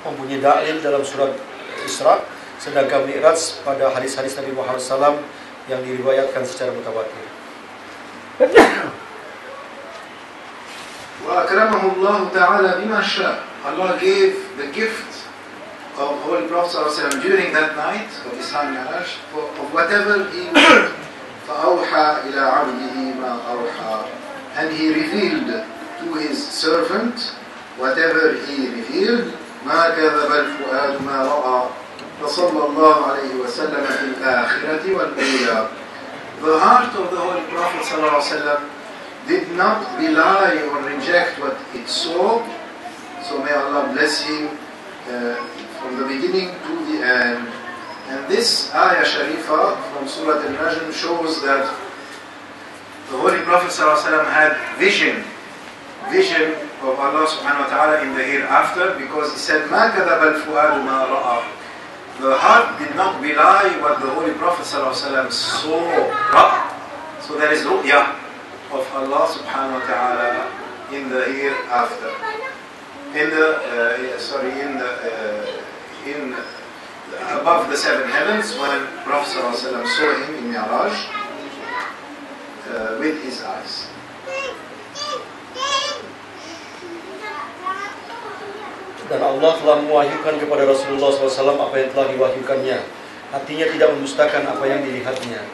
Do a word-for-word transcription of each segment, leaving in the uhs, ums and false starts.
mempunyai dalil dalam surat Isra, sedangkan Mi'raj pada hadis-hadis Nabi Muhammad shallallahu alaihi wasallam yang diriwayatkan secara mutawatir. Wa akramahu Allah Ta'ala bima syaa. Allah gave the gift of Holy Prophet sallallahu alaihi wasallam during that night of Isra and Mi'raj of whatever he wished. فَأَوْحَى إِلَىٰ عَبْدِهِ مَا أَوْحَى. And he revealed to his servant whatever he revealed. مَا كَذَبَ الْفُؤَادُ مَا رَأَى. فَصَلَّى اللَّهُ عَلَيْهِ وَسَلَّمَ فِي الْآخِرَةِ وَالْأُولَى. The heart of the Holy Prophet sallallahu alaihi wasallam did not belie or reject what it saw. So may Allah bless him uh, from the beginning to the end. And this ayah sharifa from Surah Al-Najm shows that the Holy Prophet ﷺ had vision, vision of Allah subhanahu wa ta'ala in the hereafter, because he said, مَا كَذَبَ الْفُؤَادُ مَا رَأَى. The heart did not belie what the Holy Prophet ﷺ saw. So there is ru'yah of Allah subhanahu wa ta'ala in the hereafter. In the, uh, sorry, in the, uh, in above the seven heavens, when Prophet ﷺ saw him in Mi'raj uh, with his eyes. Dan Allah telah mewahyukan kepada Rasulullah shallallahu alaihi wasallam apa yang telah diwahyukannya. Hatinya tidak mendustakan apa yang dilihatnya.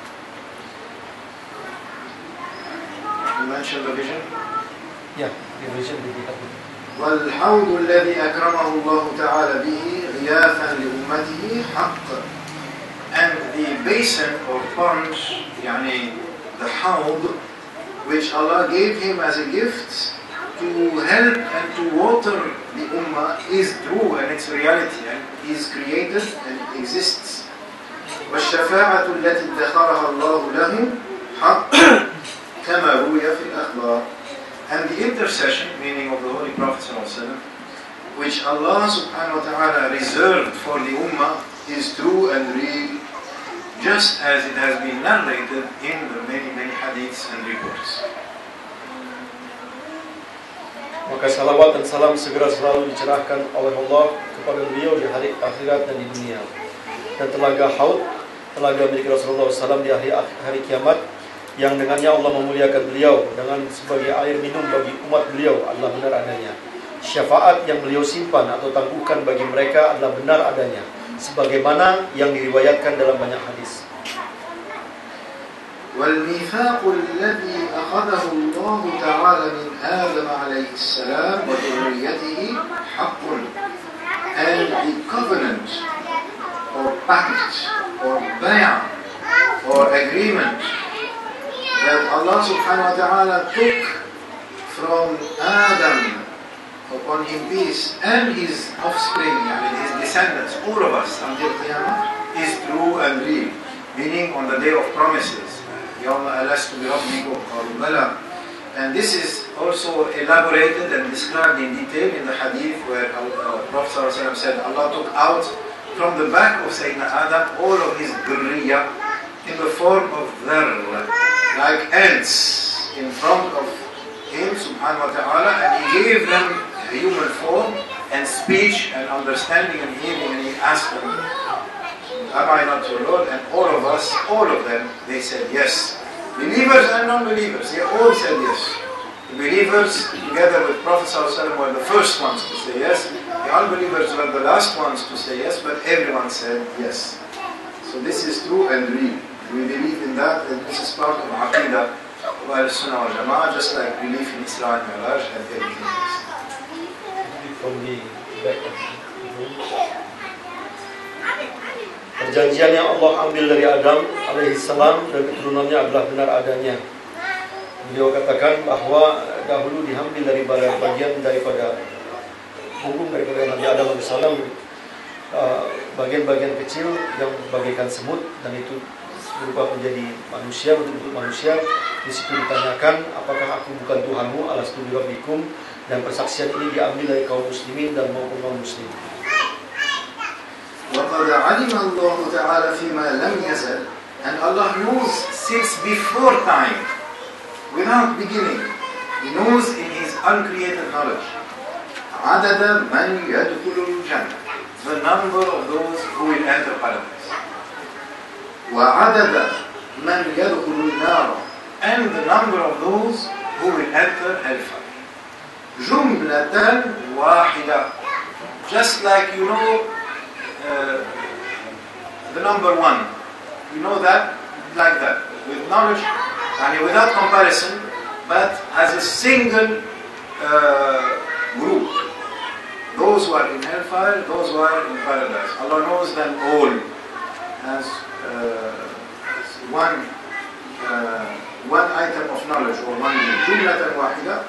You mentioned the vision? Ya, the vision dilihat. والحوض الذي أكرمه الله تعالى به غياثا لأمته حق. And the basin or pond, يعني the hawd, which Allah gave him as a gift to help and to water the ummah, is true and it's reality and is created and it exists. والشفاعة التي ادخرها الله له حق كما روي في الأخبار. And the intercession, meaning of the Holy Prophet ﷺ, which Allah subhanahu wa ta'ala reserved for the ummah, is true and real, just as it has been narrated in the many, many hadiths and reports. Maka salawat dan salam segera selalu dicerahkan oleh Allah kepada beliau di hari akhirat dan di dunia. Dan telaga Haud, telaga milik Rasulullah shallallahu alaihi wasallam di hari, hari kiamat, yang dengannya Allah memuliakan beliau dengan sebagai air minum bagi umat beliau adalah benar adanya. Syafaat yang beliau simpan atau tangguhkan bagi mereka adalah benar adanya, sebagaimana yang diriwayatkan dalam banyak hadis. والميثاق الذي أخذه الله تعالى من آدم عليه السلام وذريته حق. And the covenant or pact or bay'ah or agreement that Allah subhanahu wa ta'ala took from Adam, upon him peace, and his offspring, I mean his descendants, all of us until Qiyamah, is true and real, meaning on the day of promises. يَوْمَ أَلَسْتُ بِرَبِّكُمْ قَالُوا بَلَى. And this is also elaborated and described in detail in the hadith where uh, Prophet ﷺ said Allah took out from the back of Sayyidina Adam all of his dhurriyyah in the form of dharr, like ants in front of him subhanahu wa ta'ala, and he gave them human form and speech and understanding and hearing, and he asked them, am I not your Lord? And all of us, all of them, they said yes. Believers and non-believers, they all said yes. The believers together with Prophet ﷺ were the first ones to say yes. The unbelievers were the last ones to say yes, but everyone said yes. So this is true and real. We believe in that, and this is part of Aqidah of Al-Sunnah wal Jama'ah, just like belief in Isra and Mi'raj and everything else. From the back of perjanjian yang Allah ambil dari Adam alaihissalam dan keturunannya adalah benar adanya. Beliau katakan bahwa dahulu diambil dari bagian daripada punggung daripada Nabi Adam alaihissalam bagian-bagian kecil yang bagaikan semut, dan itu berubah menjadi manusia, bentuk-bentuk manusia. Di situ ditanyakan, apakah aku bukan Tuhanmu, alastu birabbikum, dan persaksian ini diambil dari kaum muslimin dan maupun non muslim. وَقَدْ عَلِمَ اللَّهُ تَعَالَى فِيمَا لَمْ يَزَلْ. And Allah knows since before time, without beginning, He knows in His uncreated knowledge عَدَدَ مَنْ يَدْخُلُ الجنة. The number of those who will enter paradise. وعدد من يدخل النار. And the number of those who will enter hellfire. جملة واحدة. Just like you know uh, the number one. You know that like that. With knowledge, and without comparison, but as a single uh, group. Those who are in hellfire, those who are in paradise. Allah knows them all as uh, one uh, one item of knowledge or one جملة واحدة.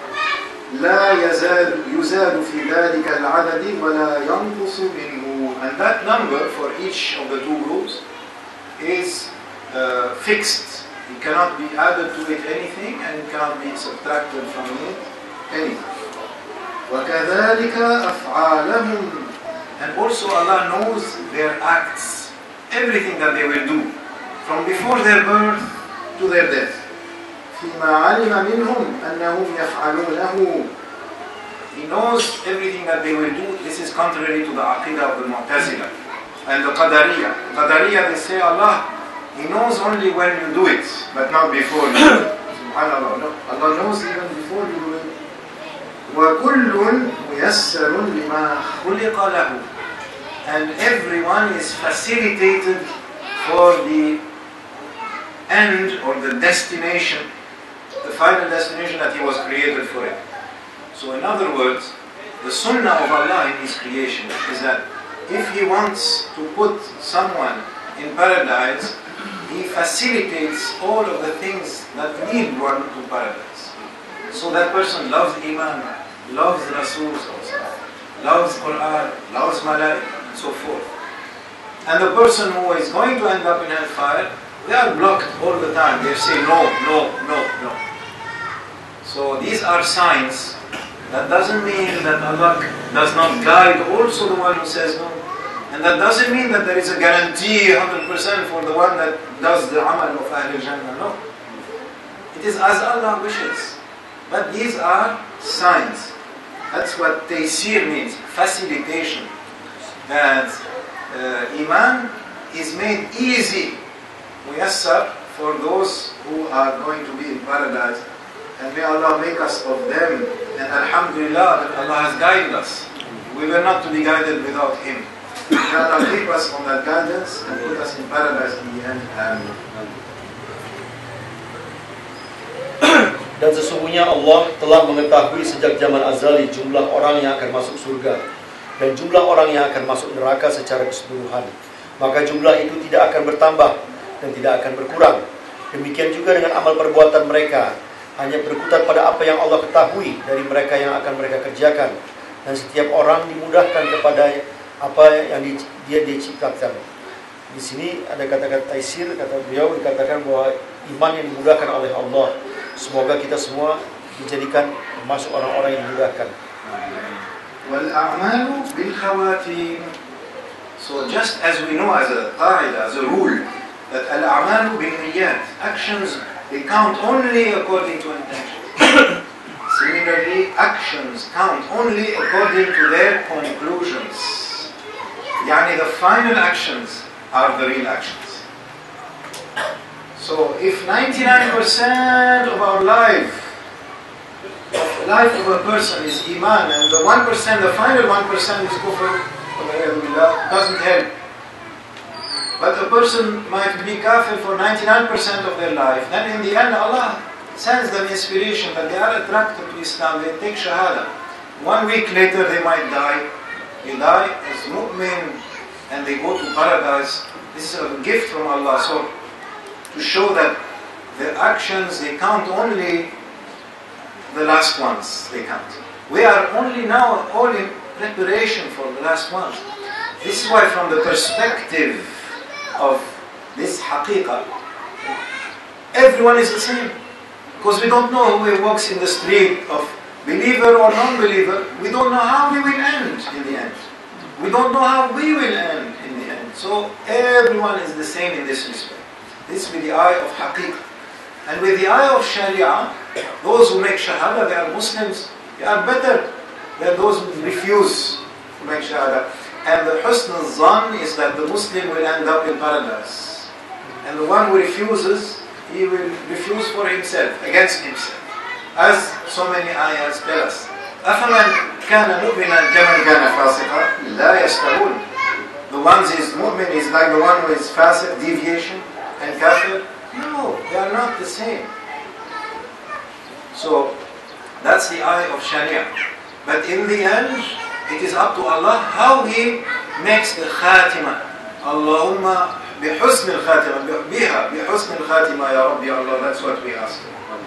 لا يزال يزاد في ذلك العدد ولا ينقص منه. And that number for each of the two groups is uh, fixed. It cannot be added to it anything, and it cannot be subtracted from it anything. وكذلك أفعالهم. And also Allah knows their acts, everything that they will do, from before their birth to their death. فيما علم منهم أنهم يفعلونه. He knows everything that they will do. This is contrary to the aqidah of the Mu'tazila and the Qadariyah. Qadariyah, they say Allah, He knows only when you do it, but not before you do it. Subhanallah. No. Allah knows even before you do it. وَكُلٌّ مُيَسَّرٌ لِمَا خُلِقَ لَهُ. And everyone is facilitated for the end or the destination, the final destination that He was created for it. So in other words, the sunnah of Allah in His creation is that if He wants to put someone in paradise, He facilitates all of the things that lead one to paradise. So that person loves Iman, loves Rasul, loves Quran, loves Malaika, and so forth. And the person who is going to end up in hellfire, they are blocked all the time. They say no, no, no, no. So these are signs. That doesn't mean that Allah does not guide also the one who says no. And that doesn't mean that there is a guarantee one hundred percent for the one that does the amal of Ahl Jannah. No. It is as Allah wishes. But these are signs. That's what taysir means, facilitation. That uh, Iman is made easy, muyassar, for those who are going to be in paradise. And may Allah make us of them. And Alhamdulillah that Allah has guided us. We were not to be guided without Him. May Allah keep us on that guidance and put us in paradise in the end. Amen. Dan sesungguhnya Allah telah mengetahui sejak zaman azali jumlah orang yang akan masuk surga dan jumlah orang yang akan masuk neraka secara keseluruhan. Maka jumlah itu tidak akan bertambah dan tidak akan berkurang. Demikian juga dengan amal perbuatan mereka, hanya berkutat pada apa yang Allah ketahui dari mereka yang akan mereka kerjakan. Dan setiap orang dimudahkan kepada apa yang di, dia diciptakan. Di sini ada kata-kata taysir, kata beliau dikatakan bahwa iman yang dimudahkan oleh Allah. Semoga kita semua dijadikan termasuk orang-orang yang dimudahkan. Wal a'malu bil khawatim. So just as we know as a qaida, as a rule, that al a'malu bin niyyat, actions they count only according to intention. Similarly, actions count only according to their conclusions. Yani the final actions are the real actions. So if ninety-nine percent of our life, the life of a person is iman, and the one percent, the final one percent is kufr, doesn't help. But a person might be kafir for ninety-nine percent of their life. Then in the end Allah sends them inspiration that they are attracted to Islam, they take shahada. One week later they might die. They die as mu'min and they go to paradise. This is a gift from Allah. So to show that the actions, they count only the last ones, they count. We are only now all in preparation for the last ones. This is why from the perspective of this haqiqah, everyone is the same. Because we don't know who walks in the street of believer or non-believer. We don't know how we will end in the end. We don't know how we will end in the end. So everyone is the same in this respect. This with the eye of haqiqah. And with the eye of sharia, those who make shahada, they are Muslims, they are better than those who refuse to make shahada. And the husn al-zan is that the Muslim will end up in paradise. And the one who refuses, he will refuse for himself, against himself. As so many ayahs tell us. أَفَمَنْ كَانَ مُؤْمِنًا كَمَنْ كَانَ فَاسِقًا لَا يَسْتَوُونَ. The one who is mu'min is like the one who is fasiq, deviation, and kafir. No, they are not the same. So, that's the eye of Sharia. But in the end, it is up to Allah how He makes the khatima. Allahumma bihusn al-khatima, biha, bihusn al-khatima, Ya Rabbi Allah, that's what we ask.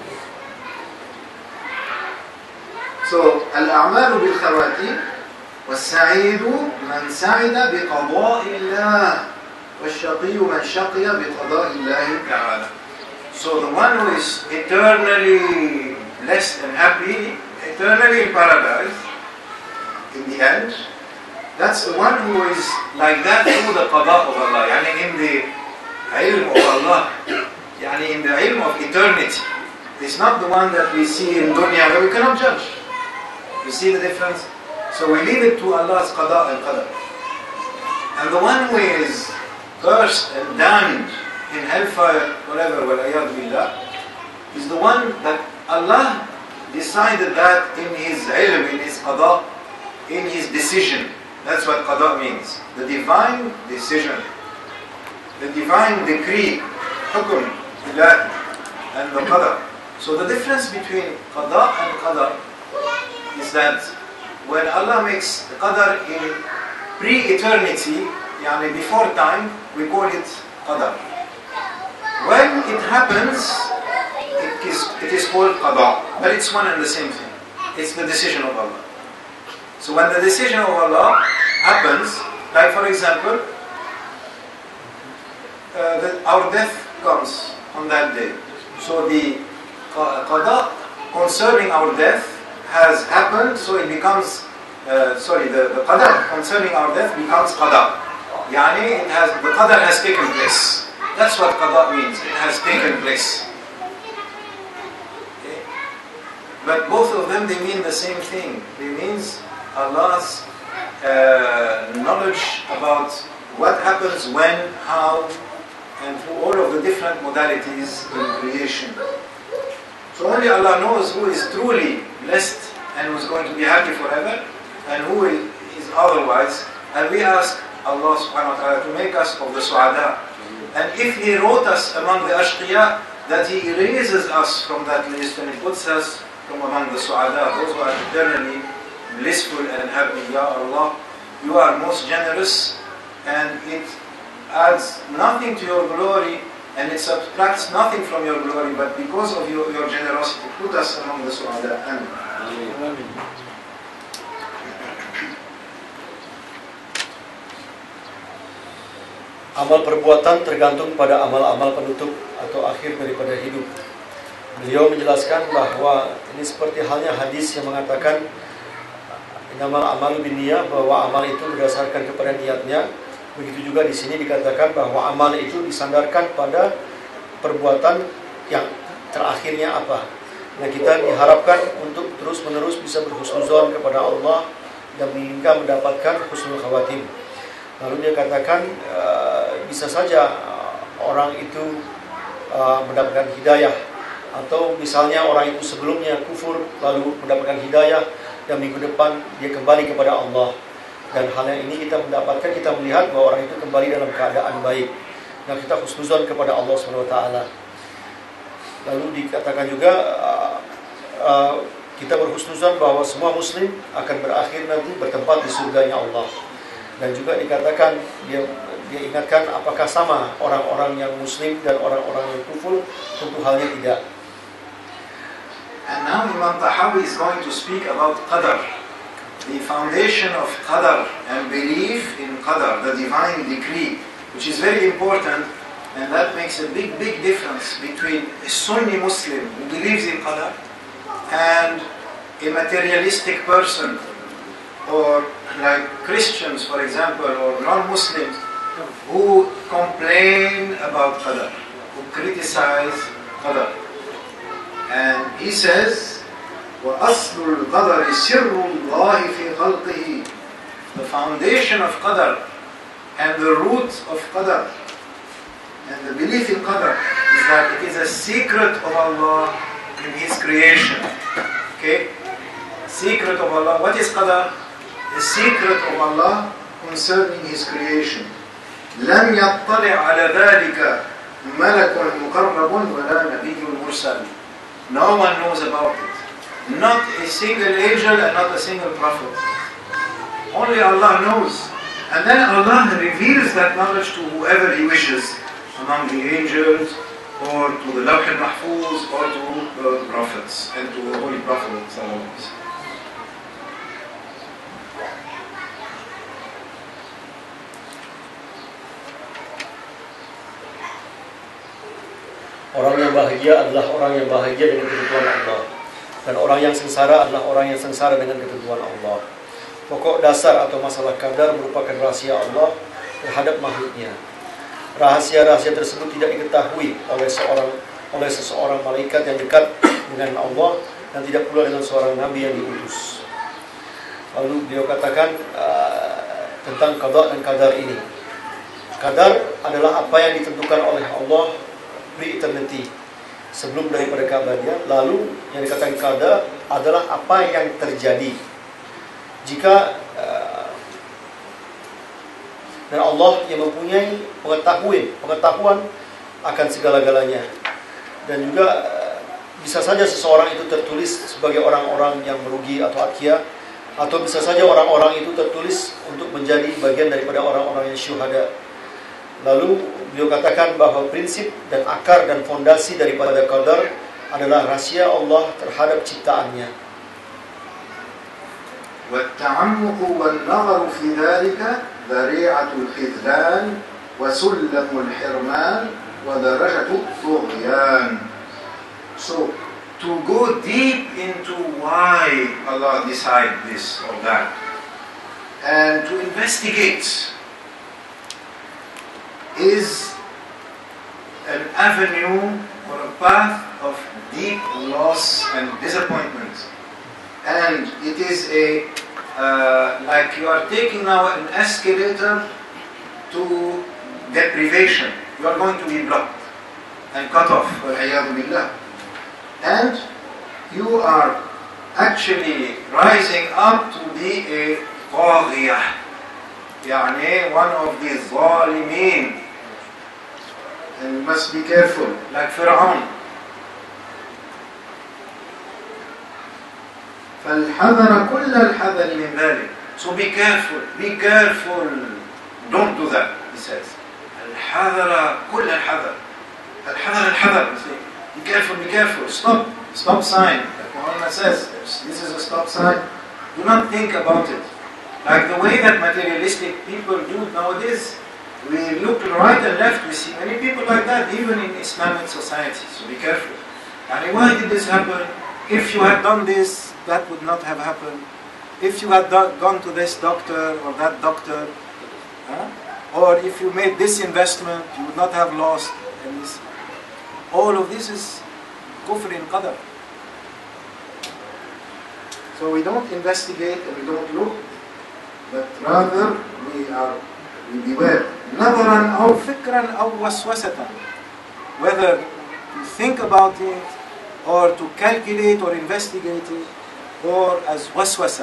So, al-a'malu bil-khawatim, والسعيد من سعد بقضاء الله والشقي من شقي بقضاء الله تعالى. So the one who is eternally blessed and happy, eternally in paradise, in the end, that's the one who is like that through the qada of Allah. Yani in the ilm of Allah, yani in the ilm of eternity. It's not the one that we see in dunya where we cannot judge. You see the difference? So we leave it to Allah's qada and qadar. And the one who is cursed and damned in hellfire, whatever, wal-ayad billah, is the one that Allah decided that in His ilm, in His qada, in His decision. That's what qada means. The divine decision. The divine decree, hukum, ilahi, and the qadar. So the difference between qada and qadar is that when Allah makes the qadar in pre-eternity, yani before time, we call it qadar. When it happens, it is, it is called qada, but it's one and the same thing. It's the decision of Allah. So when the decision of Allah happens, like for example, uh, that our death comes on that day. So the qada concerning our death has happened, so it becomes, uh, sorry, the, the qadar concerning our death becomes qadar. Yani, it has, the qadar has taken place. That's what qadar means, it has taken place. Okay. But both of them, they mean the same thing. They means Allah's uh, knowledge about what happens when, how, and through all of the different modalities in creation. So only Allah knows who is truly blessed and who is going to be happy forever, and who is otherwise. And we ask Allah subhanahu wa ta'ala to make us of the su'ada. And if He wrote us among the ashqiya, that He erases us from that list and He puts us from among the su'ada, those who are eternally blissful and happy. Ya Allah, You are most generous, and it adds nothing to Your glory, and it subtracts nothing from Your glory, but because of Your, your generosity, put us among the su'ada. Amen. Amen. Amal perbuatan tergantung pada amal-amal penutup atau akhir daripada hidup. Beliau menjelaskan bahwa ini seperti halnya hadis yang mengatakan innamal a'malu binniyah, bahwa amal itu berdasarkan kepada niatnya. Begitu juga di sini dikatakan bahwa amal itu disandarkan pada perbuatan yang terakhirnya apa. Nah, kita diharapkan untuk terus-menerus bisa berhusnuzon kepada Allah dan menginginkan mendapatkan husnul khawatim. Lalu dia katakan uh, bisa saja orang itu uh, mendapatkan hidayah, atau misalnya orang itu sebelumnya kufur lalu mendapatkan hidayah dan minggu depan dia kembali kepada Allah. Dan hal yang ini kita mendapatkan, kita melihat bahwa orang itu kembali dalam keadaan baik. Nah, kita husnuzon kepada Allah subhanahu wa taala. Lalu dikatakan juga uh, uh, kita berhusnuzon bahwa semua muslim akan berakhir nanti bertempat di surganya Allah. Dan juga dikatakan, dia, dia ingatkan apakah sama orang-orang yang muslim dan orang-orang yang kufur. Tentu halnya tidak. And now Imam Tahawi is going to speak about qadar, the foundation of qadar and belief in qadar, the divine decree, which is very important, and that makes a big, big difference between a Sunni Muslim who believes in qadar and a materialistic person, or like Christians, for example, or non-Muslims who complain about qadar, who criticize qadar. And he says, وَأَصْلُ الْقَدَرِ سِرُّ اللَّهِ فِي خَلْقِهِ. the foundation of Qadar and the root of Qadar and the belief in Qadar is that it is a secret of Allah in His creation. Okay? Secret of Allah. What is Qadar? The secret of Allah concerning His creation. لم يطلع على ذلك ملك مقرب ولا نبي مرسل. No one knows about it. Not a single angel and not a single prophet. Only Allah knows. And then Allah reveals that knowledge to whoever He wishes, among the angels, or to the Lawh al-Mahfuz, or to the prophets, and to the Holy Prophet. Orang yang bahagia adalah orang yang bahagia dengan ketentuan Allah, dan orang yang sengsara adalah orang yang sengsara dengan ketentuan Allah. Pokok dasar atau masalah qadar merupakan rahasia Allah terhadap makhluknya. Rahasia-rahasia tersebut tidak diketahui oleh seorang oleh seseorang malaikat yang dekat dengan Allah, dan tidak pula dengan seorang nabi yang diutus. Lalu beliau katakan uh, tentang qada dan qadar ini. Qadar adalah apa yang ditentukan oleh Allah pre-eternity, sebelum daripada keabadian. Lalu yang dikatakan qadar adalah apa yang terjadi jika uh, dan Allah yang mempunyai pengetahuan pengetahuan akan segala-galanya. Dan juga uh, bisa saja seseorang itu tertulis sebagai orang-orang yang merugi atau akia, atau bisa saja orang-orang itu tertulis untuk menjadi bagian daripada orang-orang yang syuhada. Lalu beliau katakan bahawa prinsip dan akar dan fondasi daripada qadar adalah rahasia Allah terhadap ciptaannya. والتعمق والنظر في ذلك ذريعة الخذلان وسلم الحرمان ودرجة الطغيان. So, to go deep into why Allah decided this or that, and to investigate, is an avenue or a path of deep loss and disappointment. And it is a uh, like you are taking now an escalator to deprivation. You are going to be blocked and cut off, and you are actually rising up to be a طاغية, يعني one of the ظالمين. And you must be careful, like Fir'aun. فالحذر كل الحذر من ذلك. So be careful, be careful. Don't do that, he says. الحذر كل الحذر. الحذر الحذر. Be careful, be careful. Stop, stop sign. Like Muhammad says, this is a stop sign. Do not think about it. Like the way that materialistic people do nowadays. We look right and left, we see many people like that, even in Islamic society. So be careful. And why did this happen? If you had done this, that would not have happened. If you had do- gone to this doctor or that doctor, huh? Or if you made this investment, you would not have lost. And this, all of this is kufr in qadar. So we don't investigate and we don't look, but rather we are we beware. نظرا أو فكرا أو وسوسة. Whether to think about it, or to calculate or investigate it, or as waswasa.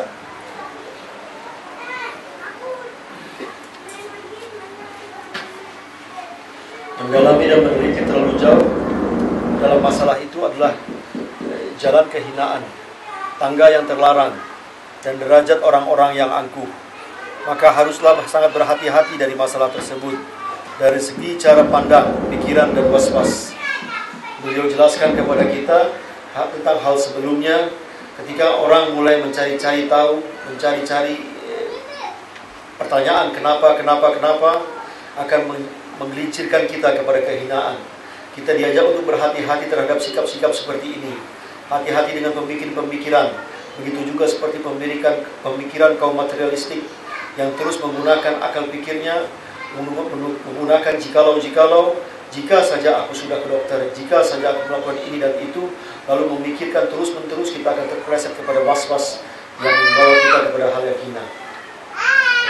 Mendalami dan meneliti terlalu jauh dalam masalah itu adalah jalan kehinaan, tangga yang terlarang, dan derajat orang-orang yang angkuh. Maka haruslah sangat berhati-hati dari masalah tersebut, dari segi cara pandang, pikiran, dan was-was. Beliau jelaskan kepada kita tentang hal sebelumnya, ketika orang mulai mencari-cari tahu, mencari-cari pertanyaan kenapa, kenapa, kenapa, akan menggelincirkan kita kepada kehinaan. Kita diajak untuk berhati-hati terhadap sikap-sikap seperti ini. Hati-hati dengan pemikiran-pemikiran. Begitu juga seperti pemikiran, pemikiran kaum materialistik yang terus menggunakan akal pikirnya, menggunakan jikalau-jikalau, jika saja aku sudah ke dokter, jika saja aku melakukan ini dan itu, lalu memikirkan terus-menerus, kita akan terpeleset kepada was-was yang membawa kita kepada hal yang hina.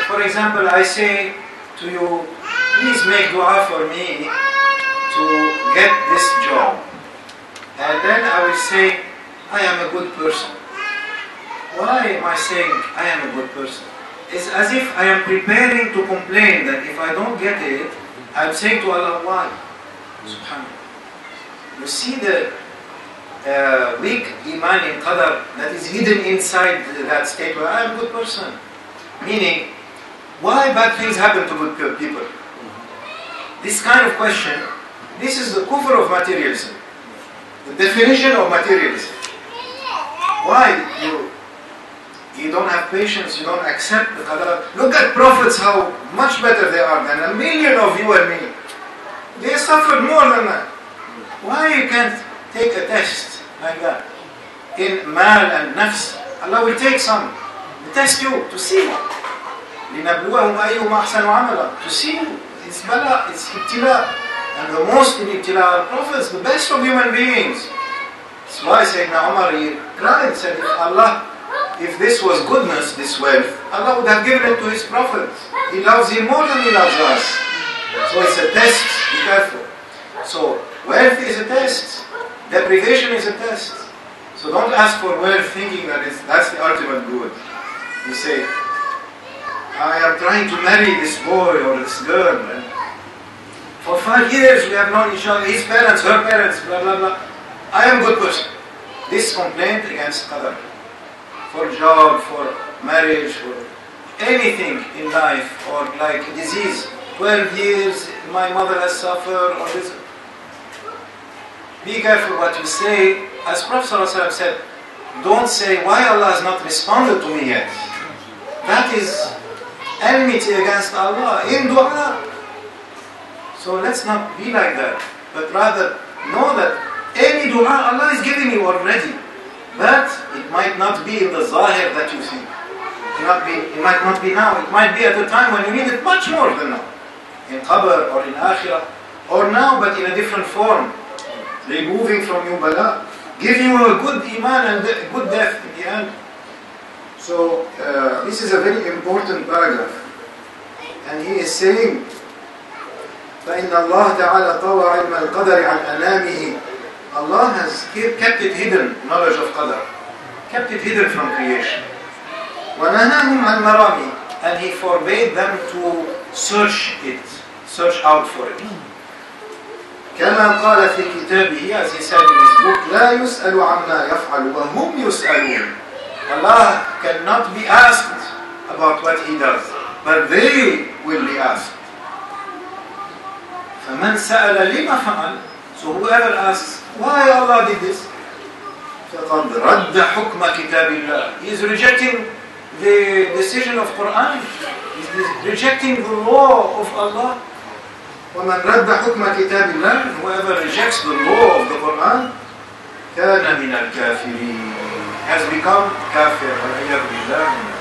for example, I say to you, please make dua for me to get this job. And then I will say, I am a good person. Why am I saying I am a good person? It's as if I am preparing to complain that if I don't get it, I'm saying to Allah, why? Subhanallah. You see the uh, weak iman in qadar that is hidden inside that statement, I am a good person. Meaning, why bad things happen to good people? This kind of question, this is the kufr of materialism. The definition of materialism. Why you you don't have patience, you don't accept the qadar. Look at prophets, how much better they are than a million of you and me. They suffered more than that. Why you can't take a test like that? In mal and nafs, Allah will take some, test you to see. لِنَبْلُوَهُمْ أَيُّهُمْ أَحْسَنُ عَمَلًا. To see you. It's bala, it's ibtila. And the most in ibtila are prophets, the best of human beings. That's why Sayyidina Umar, he cried, said, if Allah, if this was goodness, this wealth, Allah would have given it to His prophets. He loves Him more than He loves us. So it's a test, be careful. So wealth is a test, deprivation is a test. So don't ask for wealth thinking that it's, that's the ultimate good. You say, I am trying to marry this boy or this girl, and for five years we have known each other, his parents, her parents, blah blah blah. I am a good person. This complaint against qadar. For job, for marriage, for anything in life, or like disease. twelve years, my mother has suffered, or this. Be careful what you say. As Prophet ﷺ said, don't say, why Allah has not responded to me yet. That is enmity against Allah in dua. So let's not be like that, but rather know that any dua Allah is giving you already. But it might not be in the zahir that you think. It might, be, it might not be now. It might be at a time when you need it much more than now. In qabr or in akhirah. Or now but in a different form. Removing from you bala. Giving you a good iman and a good death in the end. So uh, this is a very important paragraph. And he is saying, فَإِنَّ اللَّهَ تَعَالَى طَوَى عِلْمَ الْقَدَرِ عَنْ أَنَامِهِ. Allah has kept it hidden, knowledge of qadar. Kept it hidden from creation. وَنَهَاهُمْ عَنْ مَرَامِهِ. And He forbade them to search it, search out for it. كما قال في كتابه, as He said in His book, لا يسأل عما يفعل وهم يسألون. Allah cannot be asked about what He does, but they will be asked. فمن سأل لما فعل. So whoever asks, why Allah did this? فقد رد حكم كتاب الله. He is rejecting the decision of Quran. He is rejecting the law of Allah. ومن رد حكم كتاب الله. Whoever rejects the law of the Quran كان من الكافرين. Has become kafir. والعياذ بالله.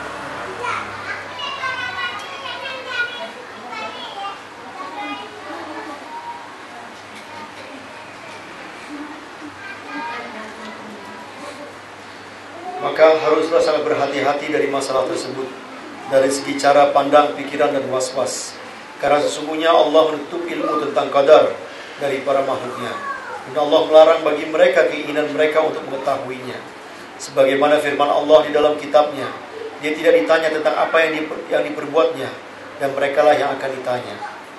Maka haruslah sangat berhati-hati dari masalah tersebut dari segi cara pandang, pikiran dan was-was. Karena sesungguhnya Allah menutup ilmu tentang qadar dari para makhluknya. Dan Allah melarang bagi mereka keinginan mereka untuk mengetahuinya. Sebagaimana firman Allah di dalam kitabnya, Dia tidak ditanya tentang apa yang, diper, yang diperbuatnya, dan merekalah yang akan ditanya.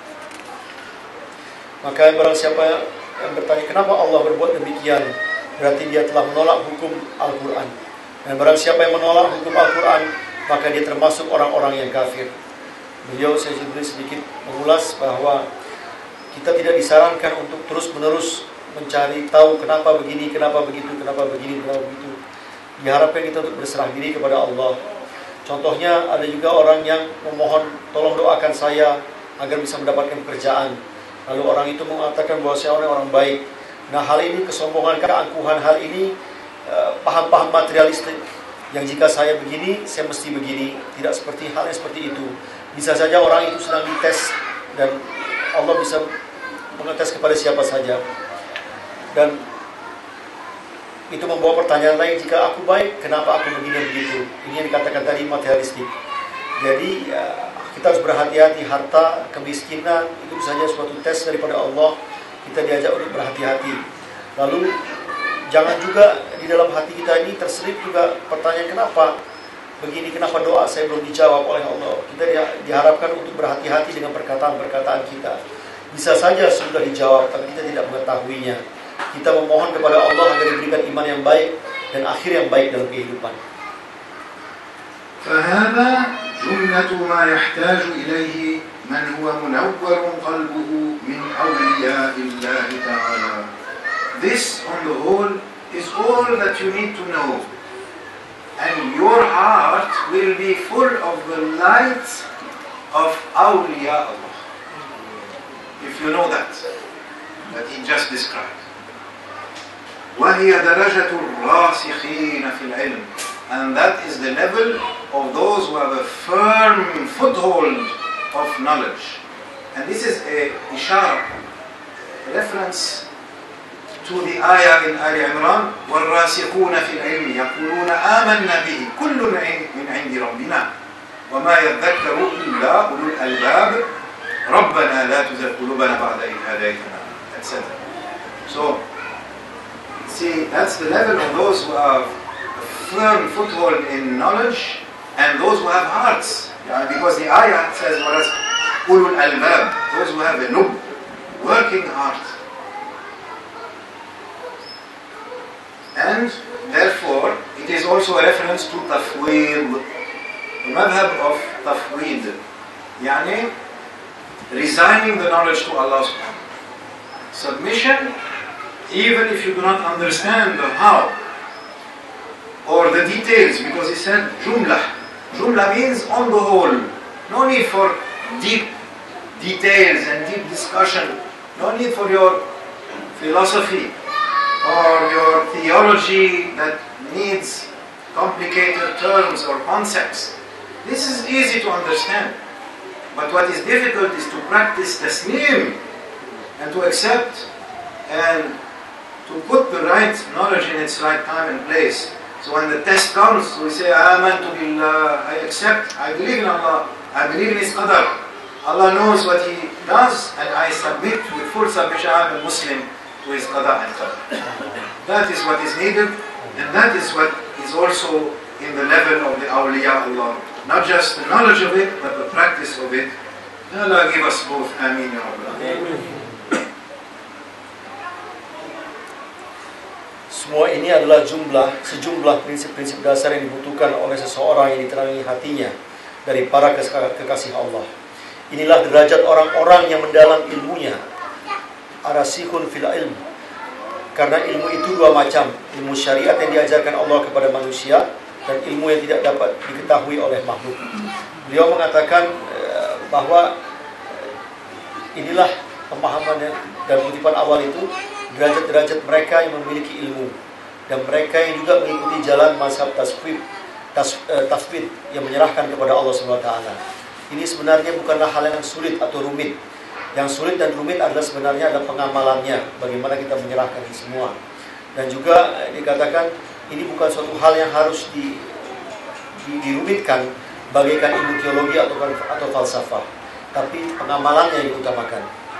Maka barang siapa yang bertanya kenapa Allah berbuat demikian, berarti dia telah menolak hukum Al-Quran. Dan barang siapa yang menolak hukum Al-Quran, maka dia termasuk orang-orang yang kafir. Beliau saya sedikit mengulas bahwa kita tidak disarankan untuk terus-menerus mencari tahu kenapa begini, kenapa begitu, kenapa begini, kenapa begitu. Diharapkan kita untuk berserah diri kepada Allah. Contohnya ada juga orang yang memohon, tolong doakan saya agar bisa mendapatkan pekerjaan. Lalu orang itu mengatakan bahwa saya orang-orang baik. Nah, hal ini kesombongan, keangkuhan, hal ini paham-paham materialistik yang jika saya begini, saya mesti begini. Tidak seperti hal yang seperti itu. Bisa saja orang itu sedang dites dan Allah bisa mengetes kepada siapa saja. Dan itu membawa pertanyaan lain, jika aku baik, kenapa aku begini begitu? Ini yang dikatakan tadi materialistik. Jadi ya, kita harus berhati-hati. Harta, kemiskinan itu saja suatu tes daripada Allah. Kita diajak untuk berhati-hati. Lalu jangan juga di dalam hati kita ini terselip juga pertanyaan kenapa begini, kenapa doa saya belum dijawab oleh Allah. Kita diharapkan untuk berhati-hati dengan perkataan-perkataan kita. Bisa saja sudah dijawab, tapi kita tidak mengetahuinya. Kita memohon kepada Allah agar diberikan iman yang baik dan akhir yang baik dalam kehidupan. فهذا جملة ما يحتاج إليه من هو منور قلبه من أولياء الله تعالى. This on the whole is all that you need to know. And your heart will be full of the light of awliya Allah. If you know that, that he just described. وهي درجة الراسخين في العلم. And that is the level of those who have a firm foothold of knowledge. And this is a ishara, a reference to the ayah in Ali Imran, وَالرَّاسِخُونَ فِي الْعِلْمِ يَقُولُونَ آمَنَّا بِهِ كُلٌّ مِنْ عِنْدِ رَبِّنَا وَمَا يَذَّكَّرُ إِلَّا أُولُو الْأَلْبَابِ رَبَّنَا لَا تُزِغْ قُلُوبَنَا بَعْدَ إِذْ هَدَيْتَنَا, et cetera. So, see, that's the level of those who have a firm foothold in knowledge and those who have hearts. Yeah, because the ayah says, whereas ulul albab, those who have a lub, working heart. And therefore, it is also a reference to tafweed, the madhab of tafweed. Yani, resigning the knowledge to Allah subhanahu wa ta'ala. Submission, even if you do not understand the how or the details, because he said jumlah. Jumlah means on the whole. No need for deep details and deep discussion. No need for your philosophy or your theology that needs complicated terms or concepts. This is easy to understand. But what is difficult is to practice tasneem and to accept and to put the right knowledge in its right time and place. So when the test comes, we say, Amantu billah, I accept, I believe in Allah, I believe in His qadar. Allah knows what He does, and I submit with full submission, I am a Muslim to His qadar and qadar. That is what is needed, and that is what is also in the level of the awliya Allah. Not just the knowledge of it, but the practice of it. May Allah give us both. Ameen ya Rabbal. Semua ini adalah jumlah, sejumlah prinsip-prinsip dasar yang dibutuhkan oleh seseorang yang diterangi hatinya dari para kekasih Allah. Inilah derajat orang-orang yang mendalam ilmunya. Arasikhun fil ilm. Karena ilmu itu dua macam, ilmu syariat yang diajarkan Allah kepada manusia dan ilmu yang tidak dapat diketahui oleh makhluk. Beliau mengatakan uh, bahwa inilah pemahaman dan kutipan awal itu, derajat-derajat mereka yang memiliki ilmu dan mereka yang juga mengikuti jalan mazhab tasfid, tas, uh, tasfid yang menyerahkan kepada Allah subhanahu wa taala. Ini sebenarnya bukanlah hal yang sulit atau rumit. Yang sulit dan rumit adalah sebenarnya adalah pengamalannya, bagaimana kita menyerahkan ini semua. Dan juga uh, dikatakan ini bukan suatu hal yang harus di, di, dirumitkan bagaikan ilmu teologi atau atau falsafah, tapi pengamalannya yang diutamakan.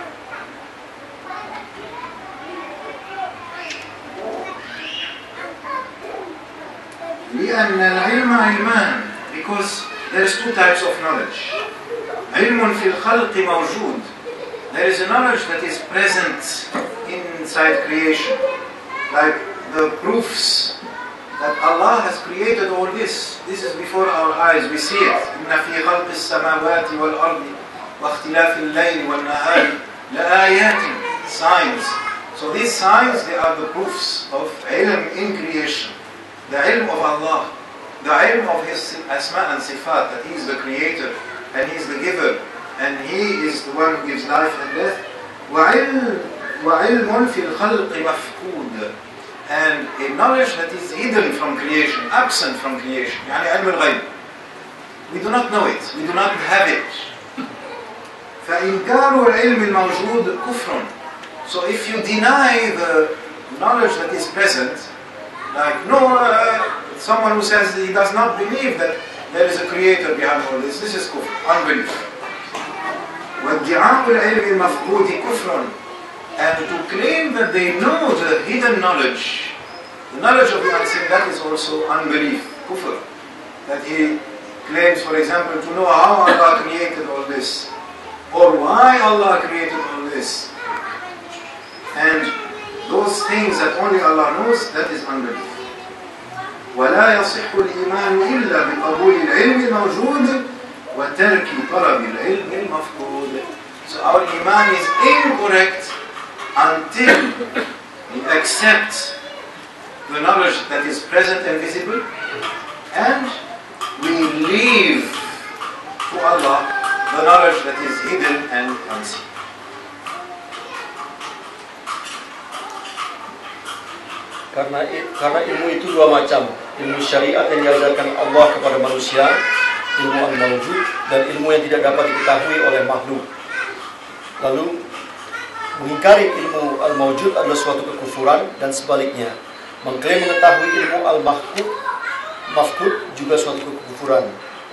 لأن العلم علمان, because there is two types of knowledge. علم في الخلق موجود. There is a knowledge that is present inside creation, like the proofs that Allah has created all this. This is before our eyes. We see it. إن في خلق السماوات والأرض واختلاف الليل والنهار لآيات, signs. So these signs, they are the proofs of ilm in creation. The ilm of Allah, the ilm of His asma and sifat, that He is the creator and He is the giver and He is the one who gives life and death. وعلم في الخلق مفقود, and a knowledge that is hidden from creation, absent from creation. يعني علم الغيب. We do not know it, we do not have it. فإنكار العلم الموجود كفر. So if you deny the knowledge that is present, like no, uh, someone who says he does not believe that there is a creator behind all this. This is kufr, unbelief. وَادِّعَاءُ الْعِلْمِ الْمَفْقُودِ كُفْرٌ. And to claim that they know the hidden knowledge, the knowledge of the unseen, that is also unbelief, kufr. That he claims, for example, to know how Allah created all this, or why Allah created all this. And those things that only Allah knows, that is unbelief. وَلَا يَصِحُّ الْإِيمَانُ إِلَّا بِقَبُولِ الْعِلْمِ الْمَوْجُودِ وَتَرْكِ طَلَبِ الْعِلْمِ الْمَفْقُودِ. So our iman is incorrect until we accept the knowledge that is present and visible, and we leave to Allah the knowledge that is hidden and unseen. Karena karena ilmu itu dua macam, ilmu syariat yang diajarkan Allah kepada manusia, ilmu al-mawjud, dan ilmu yang tidak dapat diketahui oleh makhluk. Lalu mengingkari ilmu al-mawjud adalah suatu kekufuran, dan sebaliknya mengklaim mengetahui ilmu al-mahfud mafkud juga suatu kekufuran.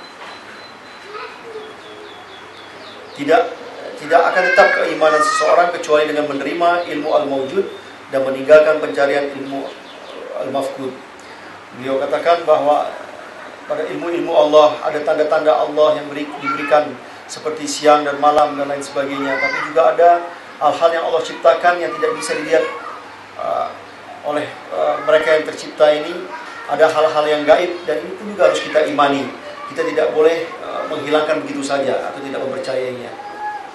Tidak tidak akan tetap keimanan seseorang kecuali dengan menerima ilmu al-mawjud dan meninggalkan pencarian ilmu al-mafkud. Beliau katakan bahwa pada ilmu-ilmu Allah ada tanda-tanda Allah yang beri, diberikan seperti siang dan malam dan lain sebagainya. Tapi juga ada hal-hal yang Allah ciptakan yang tidak bisa dilihat uh, oleh uh, mereka yang tercipta ini. Ada hal-hal yang gaib, dan ini pun juga harus kita imani. Kita tidak boleh uh, menghilangkan begitu saja atau tidak mempercayainya.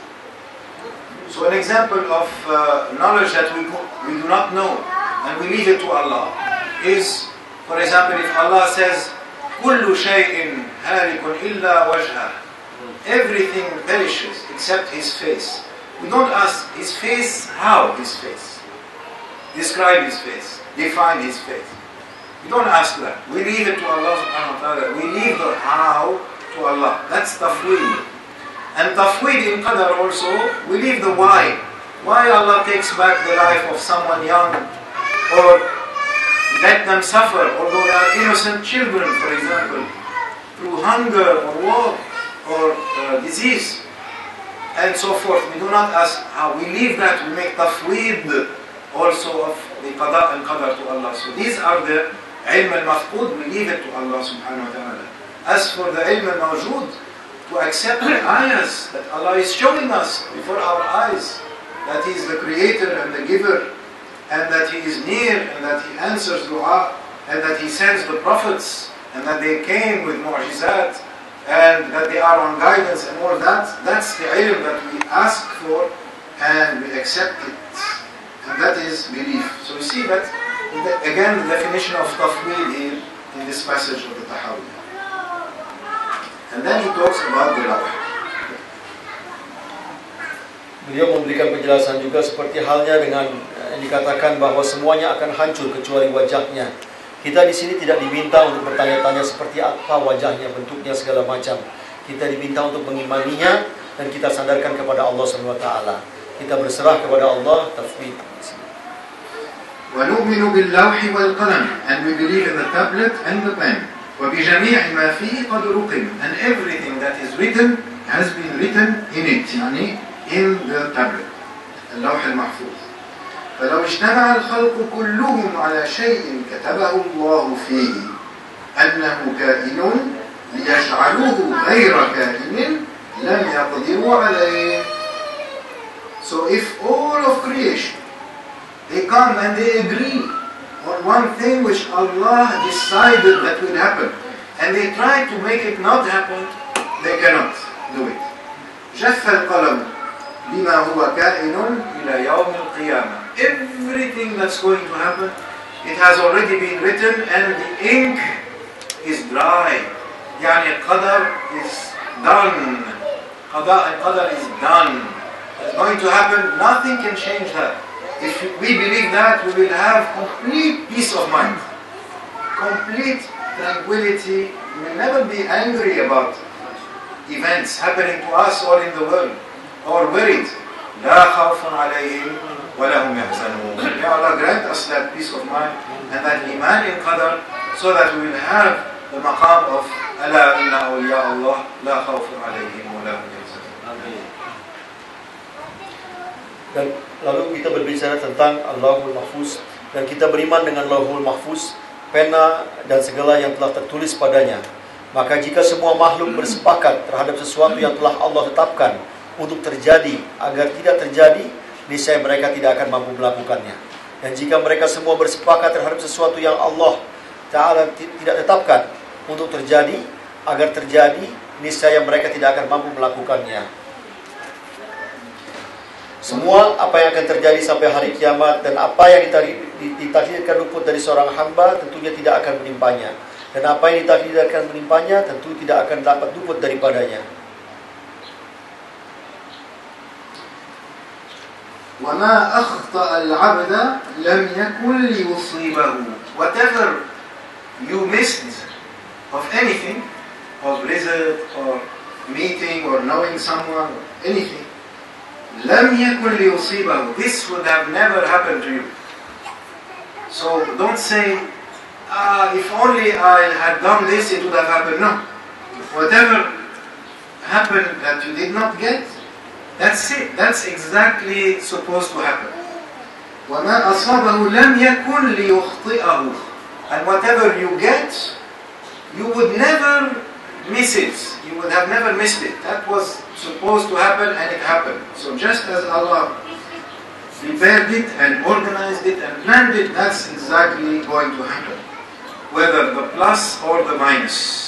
So an example of uh, knowledge that we, we do not know and we leave it to Allah is, for example, if Allah says, كُلُّ شَيْءٍ هَالِكٌ إِلَّا وَجْهَهُ, everything perishes except His face. We don't ask His face, how His face? Describe His face, define His face. We don't ask that. We leave it to Allah subhanahu wa ta'ala. We leave the how to Allah. That's tafweed. And tafweed in qadar also, we leave the why. Why Allah takes back the life of someone young, or let them suffer, although they are innocent children, for example, through hunger or war or uh, disease, and so forth. We do not ask how. We leave that. We make tafweed also of the qada and qadar to Allah. So these are the ilm al-mafqud. We leave it to Allah subhanahu wa ta'ala. As for the ilm al-mawjud, to accept the ayahs that Allah is showing us before our eyes, that He is the creator and the giver, and that He is near, and that He answers dua, and that He sends the prophets, and that they came with mu'jizat, and that they are on guidance and all that. That's the ilm that we ask for and we accept it, and that is belief. So we see that again the definition of tafweed here in this passage of the Tahawiyah. And then he talks about the lawh. Beliau memberikan penjelasan juga seperti halnya dengan yang dikatakan bahwa semuanya akan hancur kecuali wajahnya. Kita di sini tidak diminta untuk bertanya-tanya seperti apa wajahnya, bentuknya, segala macam. Kita diminta untuk mengimaninya dan kita sandarkan kepada Allah subhanahu wa taala. Kita berserah kepada Allah, tafwid. وَنُؤْمِنُ بِاللَّوْحِ وَالْقَلَمِ, and we believe in the tablet and the pen. وَبِجَمِيعِ مَا فِيهِ قَدْ رُقِمْ, and everything that is written has been written in it, يعني in the tablet, اللوح المحفوظ. فلو اجتمع الخلق كلهم على شيء كتبه الله فيه أنه كائن ليجعلوه غير كائن لم يقدروا عليه. So if all of creation, they come and they agree on one thing which Allah decided that will happen, and they try to make it not happen, they cannot do it. جف القلم بما هو كائن إلى يوم القيامة. Everything that's going to happen, it has already been written, and the ink is dry. يعني qadar is done. Qada and qadar is done. It's going to happen. Nothing can change that. If we believe that, we will have complete peace of mind, complete tranquility. We will never be angry about events happening to us or in the world, or worried. لا خوف عليهم ولا هم يحزنون. May Allah grant us that peace of mind and that iman in qadar, so that we will have the maqam of Ala inna awliya Allah la khawfun alaihim wa la hum yahzanun. Dan lalu kita berbicara tentang Allahul Mahfuz, dan kita beriman dengan Lauhul Mahfuz, pena dan segala yang telah tertulis padanya. Maka jika semua makhluk bersepakat terhadap sesuatu yang telah Allah tetapkan untuk terjadi agar tidak terjadi, niscaya mereka tidak akan mampu melakukannya. Dan jika mereka semua bersepakat terhadap sesuatu yang Allah Ta'ala tidak tetapkan untuk terjadi agar terjadi, niscaya mereka tidak akan mampu melakukannya. Semua apa yang akan terjadi sampai hari kiamat dan apa yang ditakdirkan luput dari seorang hamba tentunya tidak akan menimpanya. Dan apa yang ditakdirkan menimpanya tentu tidak akan dapat luput daripadanya. وَمَا أَخْطَأَ الْعَبْدَ لَمْ يَكُنْ لِيُصِيبَهُ. Whatever you missed of anything, of visit or meeting or knowing someone, or anything, لَمْ يَكُنْ لِيُصِيبَهُ. this would have never happened to you. So don't say, ah, if only I had done this, it would have happened. No. Whatever happened that you did not get, That's it. That's exactly supposed to happen. وَمَا أَصَابَهُ لَمْ يَكُنْ لِيُخْطِئَهُ. And whatever you get, you would never miss it. You would have never missed it. That was supposed to happen and it happened. So just as Allah prepared it and organized it and planned it, that's exactly going to happen. Whether the plus or the minus.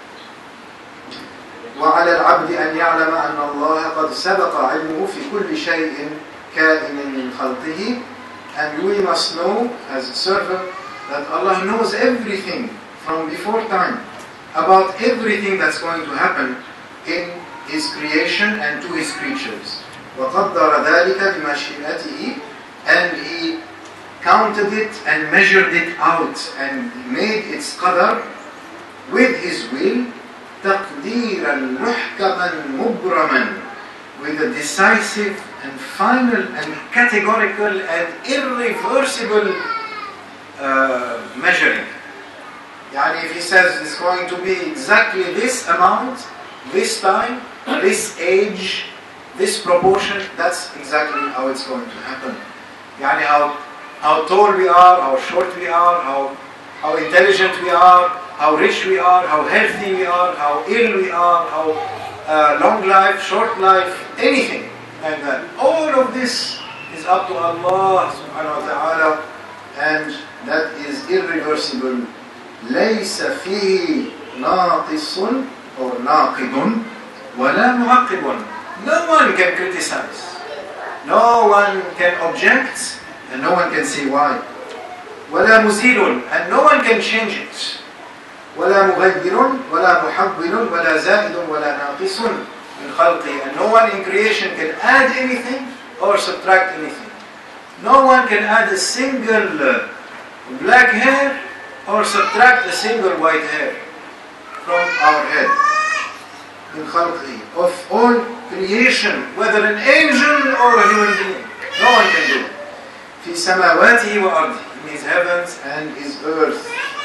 وعلى العبد أن يعلم أن الله قد سبق علمه في كل شيء كائن من خلقه. And we must know as a servant that Allah knows everything from before time about everything that's going to happen in His creation and to His creatures. وقدر ذلك بمشيئته, and He counted it and measured it out and made its qadar with His will, تقديرا محكما مبرما, with a decisive and final and categorical and irreversible uh, measuring. Yani if he says it's going to be exactly this amount, this time, this age, this proportion, that's exactly how it's going to happen. Yani how, how tall we are, how short we are, how, how intelligent we are, how rich we are, how healthy we are, how ill we are, how uh, long life, short life, anything. And uh, all of this is up to Allah subhanahu wa ta'ala, and that is irreversible. ليس فيه ناقص or ناقض ولا معقب. No one can criticize, no one can object, and no one can say why. ولا مزيل, and no one can change it. ولا مغير ولا محول ولا زائد ولا ناقص من خلقه, and no one in creation can add anything or subtract anything. No one can add a single black hair or subtract a single white hair from our head. من خلقه, of all creation, whether an angel or a human being, no one can do it. في سماواته وأرضه, in His heavens and His earth.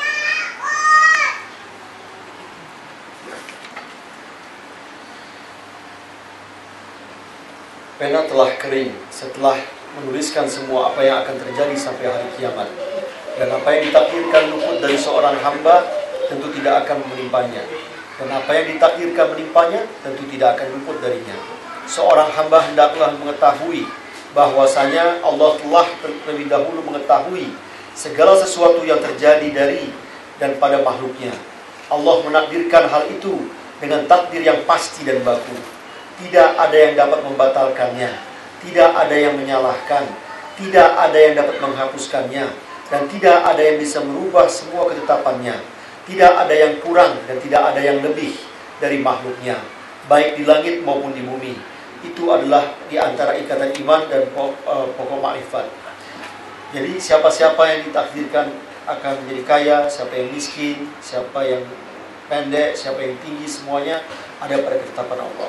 Pena telah kering setelah menuliskan semua apa yang akan terjadi sampai hari kiamat. Dan apa yang ditakdirkan luput dari seorang hamba tentu tidak akan menimpanya. Dan apa yang ditakdirkan menimpanya tentu tidak akan luput darinya. Seorang hamba hendaklah mengetahui bahwasanya Allah telah terlebih dahulu mengetahui segala sesuatu yang terjadi dari dan pada makhluknya. Allah menakdirkan hal itu dengan takdir yang pasti dan baku. Tidak ada yang dapat membatalkannya, tidak ada yang menyalahkan, tidak ada yang dapat menghapuskannya, dan tidak ada yang bisa merubah semua ketetapannya. Tidak ada yang kurang dan tidak ada yang lebih dari makhluknya, baik di langit maupun di bumi. Itu adalah di antara ikatan iman dan pokok ma'rifat. Jadi siapa-siapa yang ditakdirkan akan menjadi kaya, siapa yang miskin, siapa yang pendek, siapa yang tinggi, semuanya ada pada ketetapan Allah.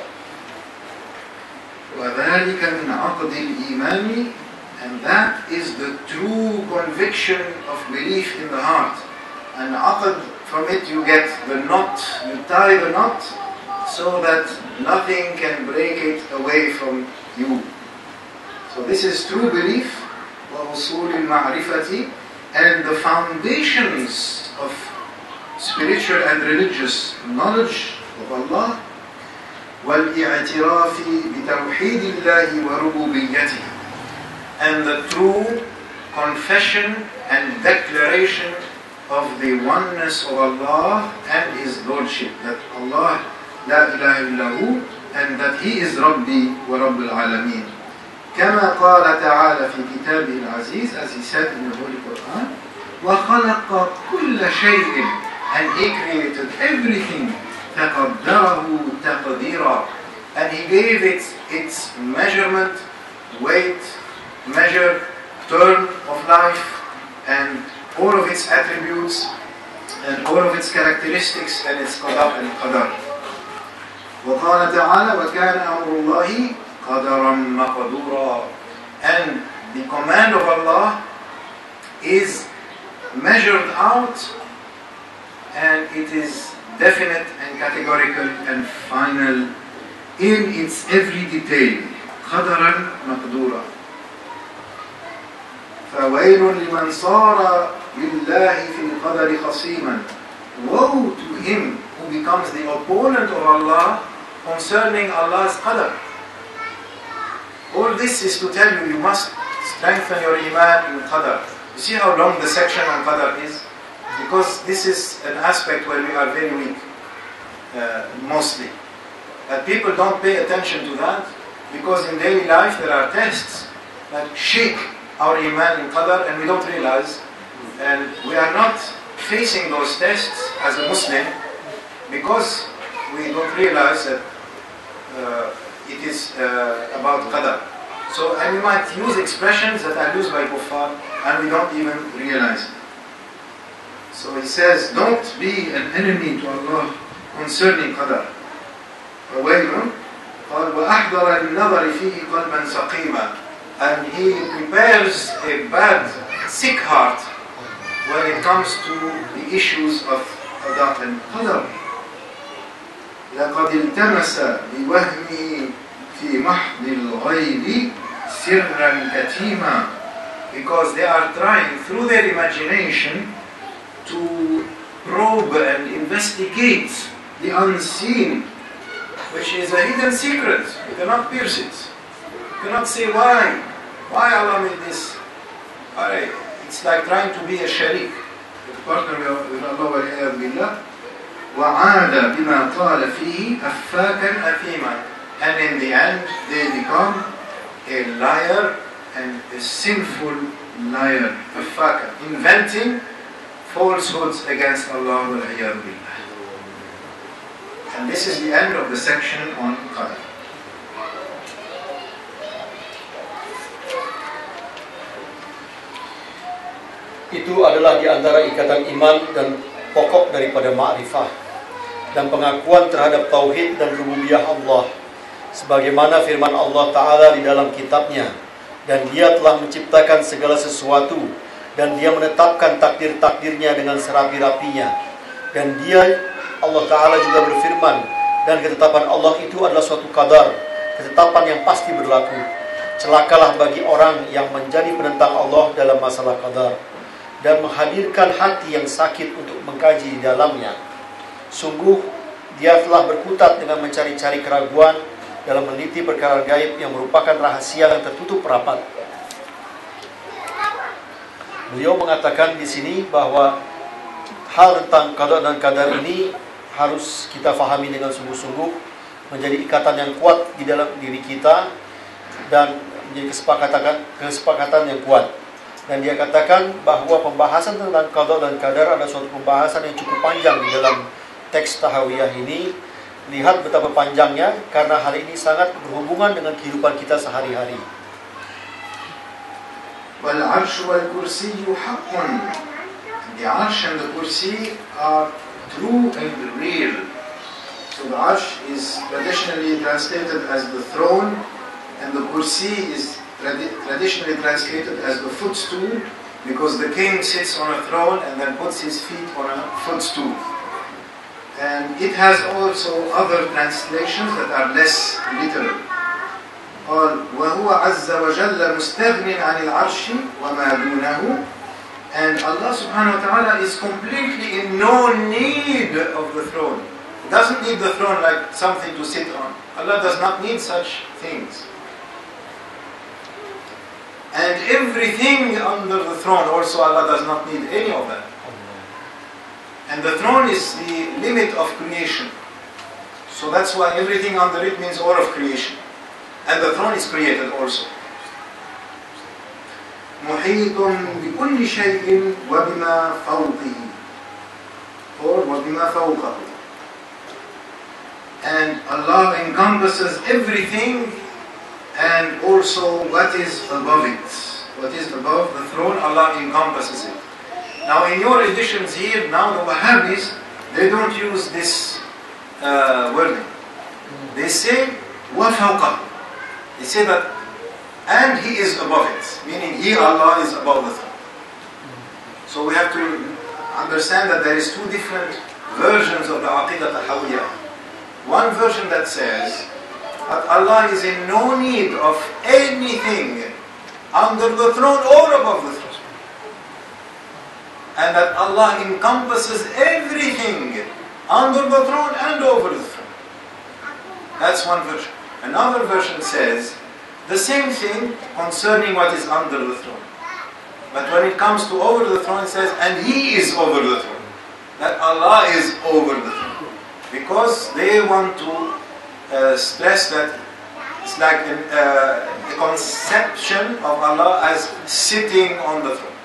وذلك من عقد الإيمان, and that is the true conviction of belief in the heart. And عقد from it you get the knot, you tie the knot so that nothing can break it away from you. So this is true belief, وَأُصُولِ الْمَعْرِفَةِ, and the foundations of spiritual and religious knowledge of Allah, وَالْإِعْتِرَافِ بِتَوْحِيدِ اللَّهِ وَرُبُوبِيَّتِهِ, and the true confession and declaration of the oneness of Allah and His Lordship, that Allah la ilaha illahu, and that He is Rabbi wa Rabbul Alameen. كما قال تعالى في كتابه العزيز, as He said in the Holy Quran, وَخَلَقَ كُلَّ شَيْءٍ, and He created everything, فَقَدَّرَهُ تَقْدِيرًا, and He gave it its measurement, weight, measure, turn of life, and all of its attributes, and all of its characteristics, and its qada and qadar. وقال تعالى وَكَانَ أَمْرُ اللَّهِ قَدَرًا مَقْدُورًا, and the command of Allah is measured out, and it is definite and categorical and final in its every detail. قَدَرًا مَقْدُورًا. فَوَيْلٌ لِمَنْ صَارَ لِلَّهِ فِي الْقَدَرِ خَصِيمًا, woe to him who becomes the opponent of Allah concerning Allah's qadar. All this is to tell you, you must strengthen your iman in qadar. You see how long the section on qadar is? Because this is an aspect where we are very weak, uh, mostly. That people don't pay attention to that, because in daily life there are tests that shake our iman in qadar, and we don't realize, and we are not facing those tests as a Muslim because we don't realize that uh, it is uh, about qadar. So, and we might use expressions that are used by kuffar and we don't even realize it. So he says, don't be an enemy to Allah concerning qadar. وَوَيْلٌ قال وَأَحْضَرَ النَّظَرِ فِيهِ قَلْبًا سَقِيمًا, and he prepares a bad, sick heart when it comes to the issues of qada and qadar. لقد التمس بوهمه في محض الغيب سرا كتيما, because they are trying through their imagination to probe and investigate the unseen, which is a hidden secret. You cannot pierce it. You cannot say why. Why Allah made this? Why? It's like trying to be a sharik, a partner with Allah والعياذ بالله. وعاد بما قال فيه أفاكا أثيما, and in the end they become a liar and a sinful liar, أفاكا, inventing falsehoods against Allah والعياذ بالله. And this is the end of the section on qadar. Itu adalah di antara ikatan iman dan pokok daripada ma'rifah dan pengakuan terhadap tauhid dan rububiyah Allah, sebagaimana firman Allah Ta'ala di dalam kitabnya, dan Dia telah menciptakan segala sesuatu, dan Dia menetapkan takdir-takdirnya dengan serapi-rapinya, dan Dia, Allah Ta'ala juga berfirman, dan ketetapan Allah itu adalah suatu qadar, ketetapan yang pasti berlaku. Celakalah bagi orang yang menjadi penentang Allah dalam masalah qadar dan menghadirkan hati yang sakit untuk mengkaji di dalamnya. Sungguh dia telah berkutat dengan mencari-cari keraguan dalam meneliti perkara gaib yang merupakan rahasia yang tertutup rapat. Beliau mengatakan di sini bahwa hal tentang qada dan qadar ini harus kita fahami dengan sungguh-sungguh, menjadi ikatan yang kuat di dalam diri kita dan menjadi kesepakatan kesepakatan yang kuat. Dan dia katakan bahwa pembahasan tentang qada dan qadar adalah suatu pembahasan yang cukup panjang di dalam teks Tahawiyah ini. Lihat betapa panjangnya, karena hal ini sangat berhubungan dengan kehidupan kita sehari-hari. Wal arsy wal kursiyyu haqqun. The arsh and the kursi are true and real. So the arsh is traditionally translated as the throne, and the kursi is tradi- traditionally translated as the footstool, because the king sits on a throne and then puts his feet on a footstool. And it has also other translations that are less literal. قال وهو عز وجل مستغن عن العرش وما دونه. And Allah subhanahu wa ta'ala is completely in no need of the throne. He doesn't need the throne like something to sit on. Allah does not need such things. And everything under the throne also Allah does not need any of that. And the throne is the limit of creation. So that's why everything under it means all of creation. And the throne is created also. محيط بكل شيء وبما فوقه or وبما فوقه. And Allah encompasses everything and also what is above it. What is above the throne, Allah encompasses it. Now in your editions here, now the Wahhabis, they don't use this uh, wording. They say وَفَوْقَهُ. They say that and He is above it, meaning He, Allah, is above the throne. So we have to understand that there is two different versions of the Aqidah Tahawiyah. One version that says that Allah is in no need of anything under the throne or above the throne. And that Allah encompasses everything under the throne and over the throne. That's one version. Another version says the same thing concerning what is under the throne. But when it comes to over the throne, it says, and He is over the throne. That Allah is over the throne. Because they want to uh, stress that it's like an, uh, a conception of Allah as sitting on the throne.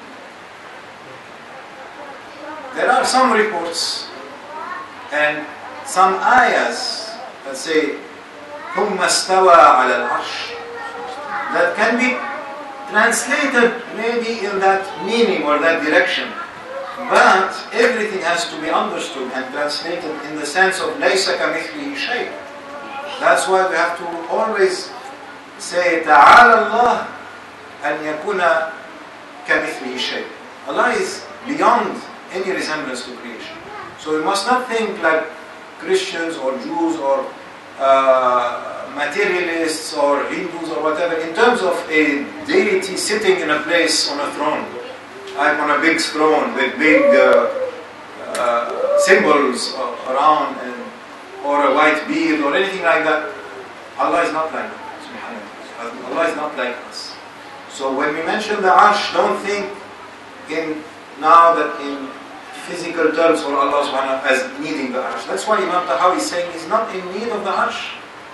There are some reports and some ayahs that say, ثُمَّ اسْتَوَى عَلَى الْعَرْشِ, that can be translated maybe in that meaning or that direction. But everything has to be understood and translated in the sense of لَيْسَ كَمِثْلِهِ شَيْءٍ. That's why we have to always say تَعَالَى اللَّهِ أَنْ يَكُونَ كَمِثْلِهِ شَيْءٍ. Allah is beyond any resemblance to creation. So we must not think like Christians or Jews or uh, materialists or Hindus or whatever, in terms of a deity sitting in a place on a throne, like on a big throne with big uh, uh, symbols around, and, or a white beard or anything like that. Allah is not like that. Allah is not like us. So when we mention the Arsh, don't think in now that in physical terms for Allah subhanahu wa ta'ala as needing the Arsh. That's why Imam Tahawi is saying he's not in need of the Arsh.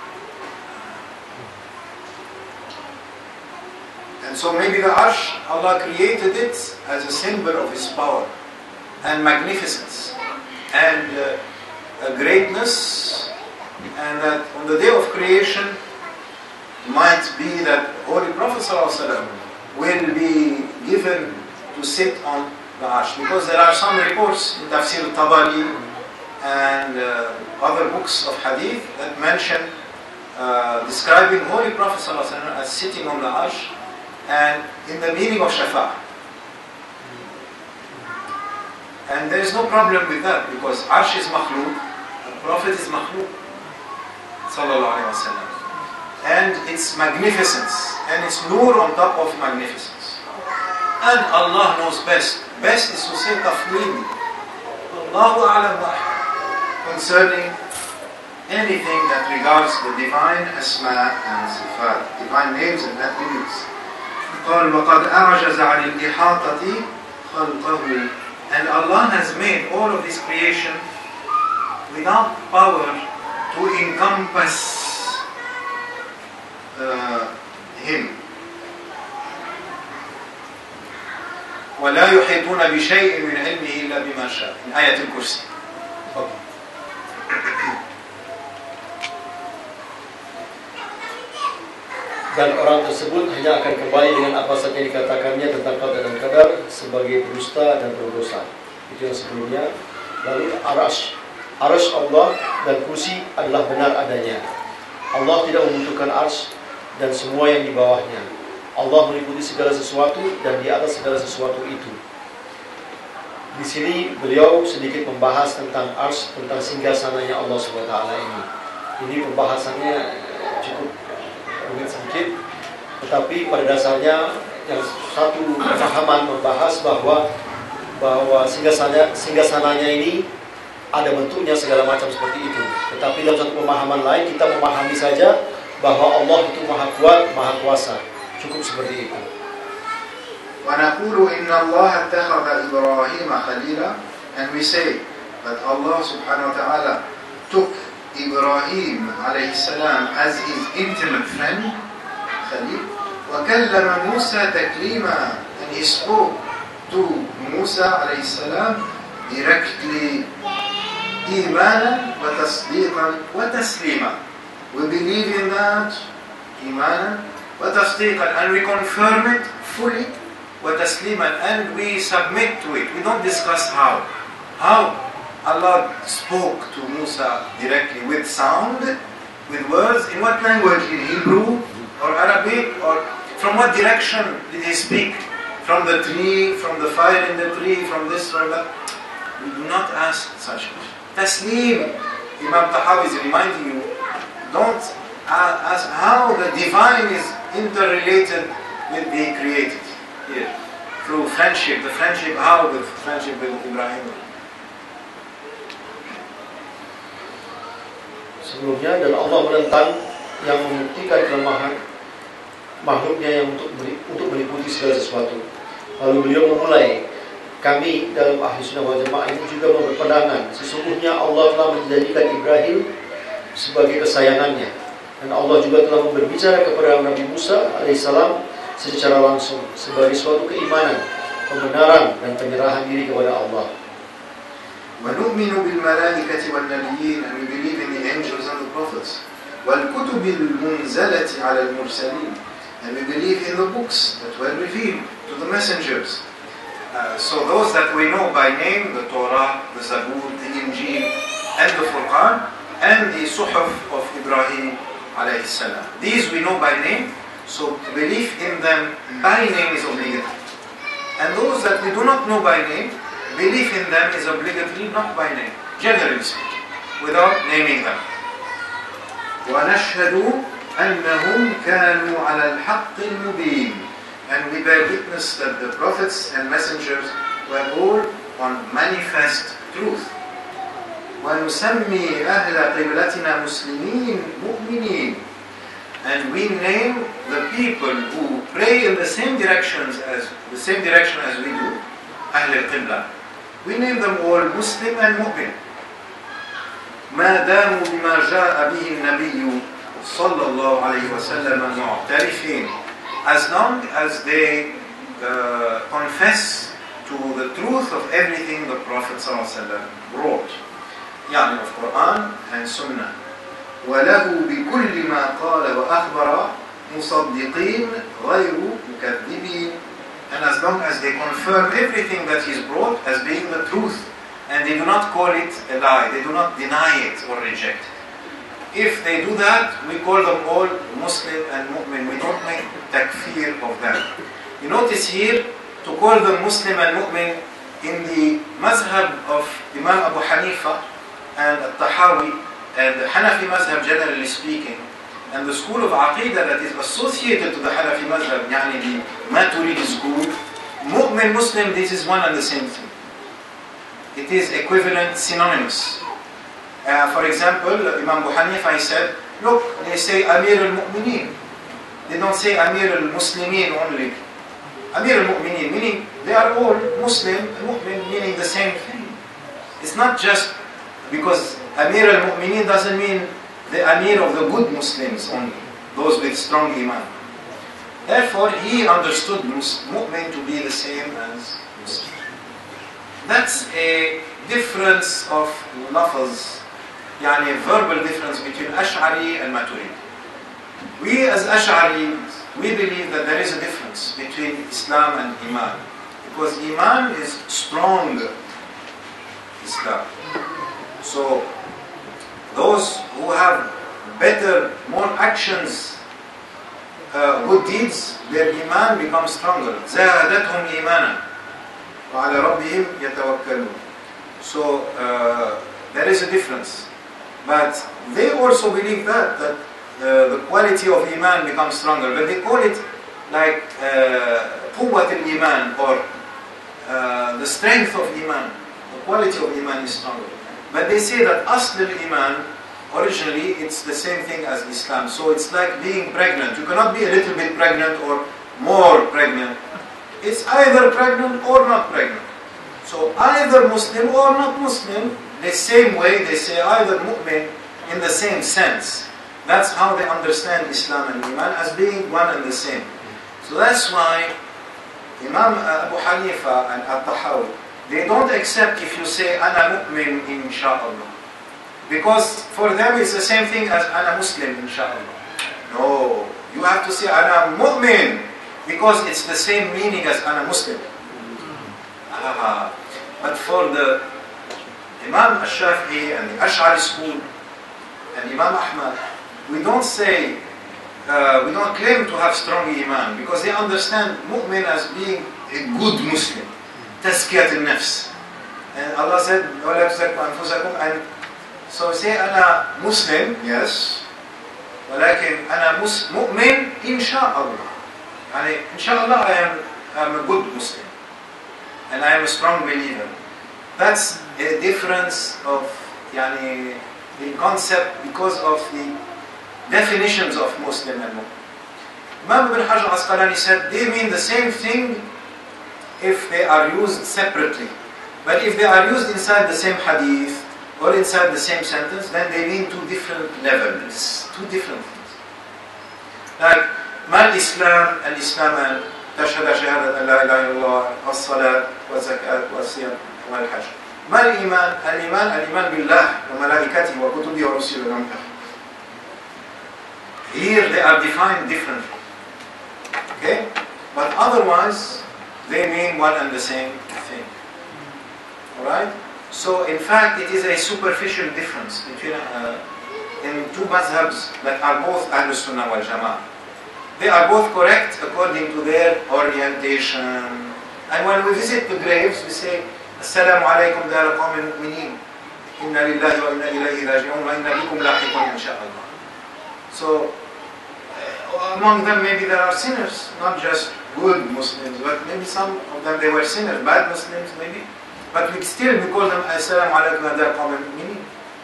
And so maybe the Arsh, Allah created it as a symbol of His power and magnificence and uh, a greatness, and that on the day of creation might be that Holy Prophet ﷺ will be given to sit on the Arsh, because there are some reports in Tafsir al-Tabari and uh, other books of Hadith that mention uh, describing Holy Prophet ﷺ as sitting on the Arsh, and in the meaning of Shafa'ah. And there is no problem with that, because Arsh is makhluk, the Prophet is makhluk, sallallahu alayhi wa sallam. And its magnificence, and its nur on top of magnificence. And Allah knows best. Best is to say tafweed. Allahu a'lam concerning anything that regards the divine asma and sifat, divine names and attributes. قال وقد أعجز عن الإحاطة خلقه. And Allah has made all of this creation without power to encompass uh, Him. ولا يحيطون بشيء من علمه إلا بما شاء. In آية الكرسي. Dan orang tersebut hanya akan kembali dengan apa saja dikatakannya tentang qada dan qadar sebagai pendusta dan berdosa. Itu yang sebelumnya. Lalu arash, arash Allah dan kursi adalah benar adanya. Allah tidak membutuhkan arsh dan semua yang di bawahnya. Allah meliputi segala sesuatu dan di atas segala sesuatu itu. Di sini beliau sedikit membahas tentang ars, tentang singgasananya Allah subhanahu wa taala ini. Ini pembahasannya cukup rumit sedikit, tetapi pada dasarnya yang satu pemahaman membahas bahwa bahwa singgasana singgasananya ini ada bentuknya segala macam seperti itu. Tetapi dalam satu pemahaman lain kita memahami saja bahwa Allah itu maha kuat, maha kuasa. Cukup seperti itu. ونقول إن الله اتخذ إبراهيم خليلا, and we say that Allah subhanahu wa ta'ala took Ibrahim alayhi salam as his intimate friend, Khalil, وكلم موسى تكليما, and he spoke to Musa alayhi salam directly, إيمانا وتصديقا وتسليما. We believe in that, إيمانا وتصديقا, and we confirm it fully, وتسليما, and we submit to it. We don't discuss how. How Allah spoke to Musa directly with sound, with words, in what language? In Hebrew or Arabic, or from what direction did he speak? From the tree, from the fire in the tree, from this or that? We do not ask such questions. Taslim, Imam Tahawi is reminding you, don't ask how the divine is interrelated with the created. Here, through friendship, the friendship, how with friendship with Ibrahim. Sebelumnya, dan Allah menentang yang membuktikan kelemahan makhluknya yang untuk untuk meliputi segala sesuatu. Lalu beliau memulai, kami dalam ahli sunnah wal jamaah ini juga berpandangan sesungguhnya Allah telah menjadikan Ibrahim sebagai kesayangannya, dan Allah juga telah berbicara kepada Nabi Musa alaihissalam secara langsung sebagai suatu keimanan, pembenaran dan penyerahan diri kepada Allah. وَنُؤْمِنُ بِالْمَلَائِكَةِ وَالنَّبِيِّينَ, and we believe in the angels and the prophets. وَالْكُتُبِ الْمُنْزَلَةِ عَلَى الْمُرْسَلِينَ, and we believe in the books that were revealed to the messengers. Uh, so those that we know by name, the Torah, the Zabur, the Injil, and the Furqan, and the Suhuf of Ibrahim alayhi salam. These we know by name. So belief in them by name is obligatory. And those that we do not know by name, belief in them is obligatory not by name, generally speaking, without naming them. وَنَشْهَدُ أَنَّهُمْ كَانُوا عَلَى الْحَقِّ الْمُبِينِ, and we bear witness that the prophets and messengers were all on manifest truth. وَنُسَمِّي أَهْلَ قِبْلَتِنَا مُسْلِمِينَ مُؤْمِنِينَ, and we name the people who pray in the same directions as the same direction as we do, Ahl al-Qibla. We name them all Muslim and Mu'min. ما داموا بما جاء به النبي صلى الله عليه وسلم معترفين, as long as they uh, confess to the truth of everything the Prophet صلى الله عليه وسلم brought, يعني of Quran and Sunnah. وله بكل ما قال وأخبر مصدقين غير مكذبين, and as long as they confirm everything that he's brought as being the truth, and they do not call it a lie, they do not deny it or reject it. If they do that, we call them all Muslim and Mu'min. We don't make takfir of them. You notice here, to call them Muslim and Mu'min in the mazhab of Imam Abu Hanifa and Al-Tahawi, and the Hanafi Mazhab generally speaking, and the school of Aqidah that is associated to the Hanafi Mazhab, yani the Maturidi school, Mu'min, Muslim, this is one and the same thing. It is equivalent, synonymous. Uh, for example, Imam Abu Hanifa, he said, look, they say Amir al-Mu'mineen. They don't say Amir al-Muslimin only. Amir al-Mu'mineen, meaning they are all Muslim, Mu'min, meaning the same thing. It's not just because Amir al-Mu'mineen doesn't mean the Amir of the good Muslims only, those with strong Iman. Therefore, he understood Mu'min to be the same as Muslim. That's a difference of lafaz, yani a verbal difference between Ash'ari and Maturidi. We as Ash'ari, we believe that there is a difference between Islam and Iman, because Iman is strong Islam. So those who have better, more actions uh, good deeds, their iman becomes stronger. زادتهم إيمانا وعلى ربهم يتوكلون. So uh, there is a difference. But they also believe that, that uh, the quality of iman becomes stronger. But they call it like قوة uh, الإيمان, or uh, the strength of iman. The quality of iman is stronger. But they say that أصل الإيمان, originally it's the same thing as Islam. So it's like being pregnant. You cannot be a little bit pregnant or more pregnant. It's either pregnant or not pregnant. So either Muslim or not Muslim, the same way they say either mu'min in the same sense. That's how they understand Islam and Iman, as being one and the same. So that's why Imam Abu Hanifa and At-Tahawi, they don't accept if you say Ana mu'min insha'Allah. Because for them it's the same thing as Ana Muslim insha'Allah. No, you have to say Ana mu'min, because it's the same meaning as Ana Muslim. Ah, but for the Imam al-Shafi'i and the Ash'ari school and Imam Ahmad, we don't say, uh, we don't claim to have strong iman, because they understand mu'min as being a good Muslim. Tazkiyat al-nafs. And Allah said, وَلَا تُزَكُّوا أَنفُسَكُمْ, and so say, أنا Muslim, yes, ولكن أنا mu'min insha'Allah. And insha'Allah I am, I am a good Muslim. And I am a strong believer. That's a difference of yani, the concept, because of the definitions of Muslim and Mu'min. Imam Ibn Hajar Asqalani said they mean the same thing if they are used separately. But if they are used inside the same hadith or inside the same sentence, then they mean two different levels, two different things. Like, Mal Islam and Islam, تشهد شهادة أن لا إله إلا الله والصلاة والزكاة والصيام والحج. ما الإيمان؟ الإيمان الإيمان بالله وملائكته وكتبه ورسله واليوم الآخر. Here they are defined differently. Okay? But otherwise, they mean one and the same thing. Alright? So in fact, it is a superficial difference between uh, in two madhabs that are both Ahl Sunnah wal Jama'ah. They are both correct according to their orientation. And when we visit the graves, we say, Assalamu alaikum dara qawmi mu'minin. Inna lillahi wa inna ilayhi raji'un wa inna bikum lahiqun insha'Allah. So, uh, among them maybe there are sinners, not just good Muslims, but maybe some of them they were sinners, bad Muslims maybe. But we still we call them Assalamu alaikum dara qawmi mu'minin.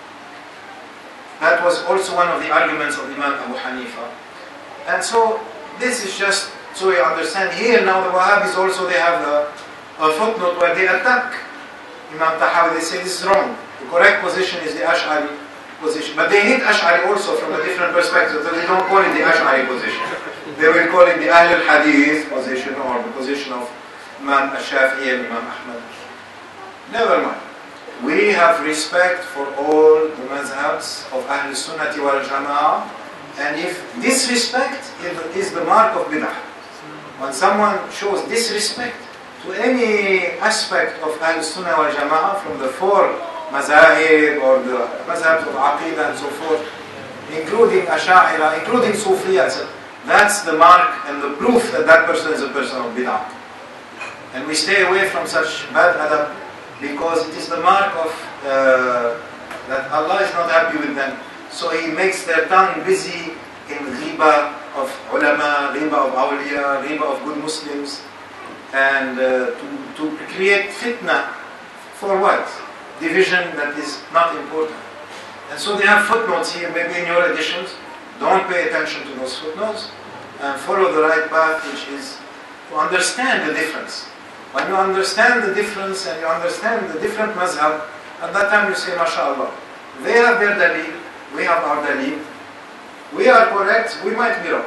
That was also one of the arguments of Imam Abu Hanifa. And so, this is just so you understand. Here now the Wahhabis also, they have a, a footnote where they attack Imam Tahawi. They say this is wrong. The correct position is the Ash'ari position. But they hate Ash'ari also from a different perspective. So they don't call it the Ash'ari position. They will call it the Ahl al-Hadith position, or the position of Imam al-Shafi'i and Imam Ahmad. Never mind. We have respect for all the mazhabs of Ahl Sunnati wal Jama'ah. And if disrespect is the mark of bid'ah, when someone shows disrespect to any aspect of Ahl Sunnah wal Jama'ah from the four mazahib or the mazhabs of Aqidah and so forth, including Asha'ira, including Sufiyya, that's the mark and the proof that that person is a person of bid'ah. And we stay away from such bad adab, because it is the mark of uh, that Allah is not happy with them. So He makes their tongue busy in ghiba of ulama, ghiba of awliya, ghiba of good Muslims, and uh, to, to create fitna. For what? Division that is not important. And so they have footnotes here, maybe in your editions. Don't pay attention to those footnotes and follow the right path, which is to understand the difference. When you understand the difference and you understand the different mazhab, at that time you say, MashaAllah, they have their dalil, we have our dalil, we are correct, we might be wrong.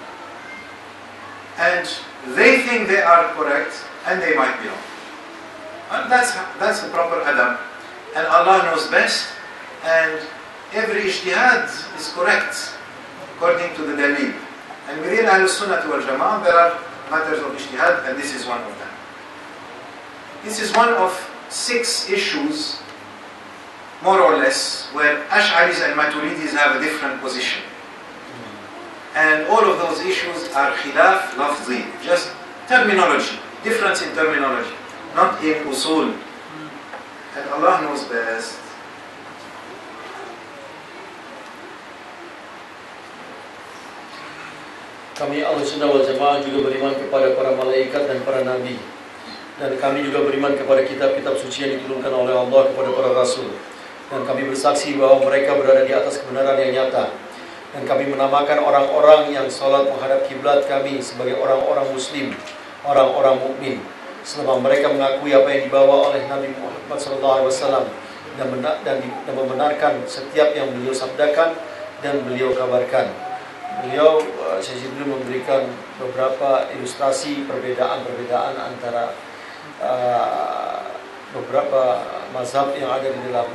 And they think they are correct, and they might be wrong. And that's, that's the proper adab. And Allah knows best, and every ijtihad is correct, according to the dalil. And within Ahl Sunnah wal Jama'ah, there are matters of ijtihad, and this is one of them. This is one of six issues, more or less, where Ash'aris and Maturidis have a different position. And all of those issues are khilaf lafzi, just terminology, difference in terminology, not in usul. And Allah knows best. Kami Ahlussunnah wal Jamaah juga beriman kepada para malaikat dan para nabi. Dan kami juga beriman kepada kitab-kitab suci yang diturunkan oleh Allah kepada para rasul. Dan kami bersaksi bahwa mereka berada di atas kebenaran yang nyata. Dan kami menamakan orang-orang yang salat menghadap kiblat kami sebagai orang-orang muslim, orang-orang mukmin, selama mereka mengakui apa yang dibawa oleh Nabi Muhammad shallallahu alaihi wasallam dan, dan, dan membenarkan setiap yang beliau sabdakan dan beliau kabarkan. Beliau, Syekh Jibril memberikan beberapa ilustrasi perbedaan-perbedaan antara uh, beberapa mazhab yang ada di dalam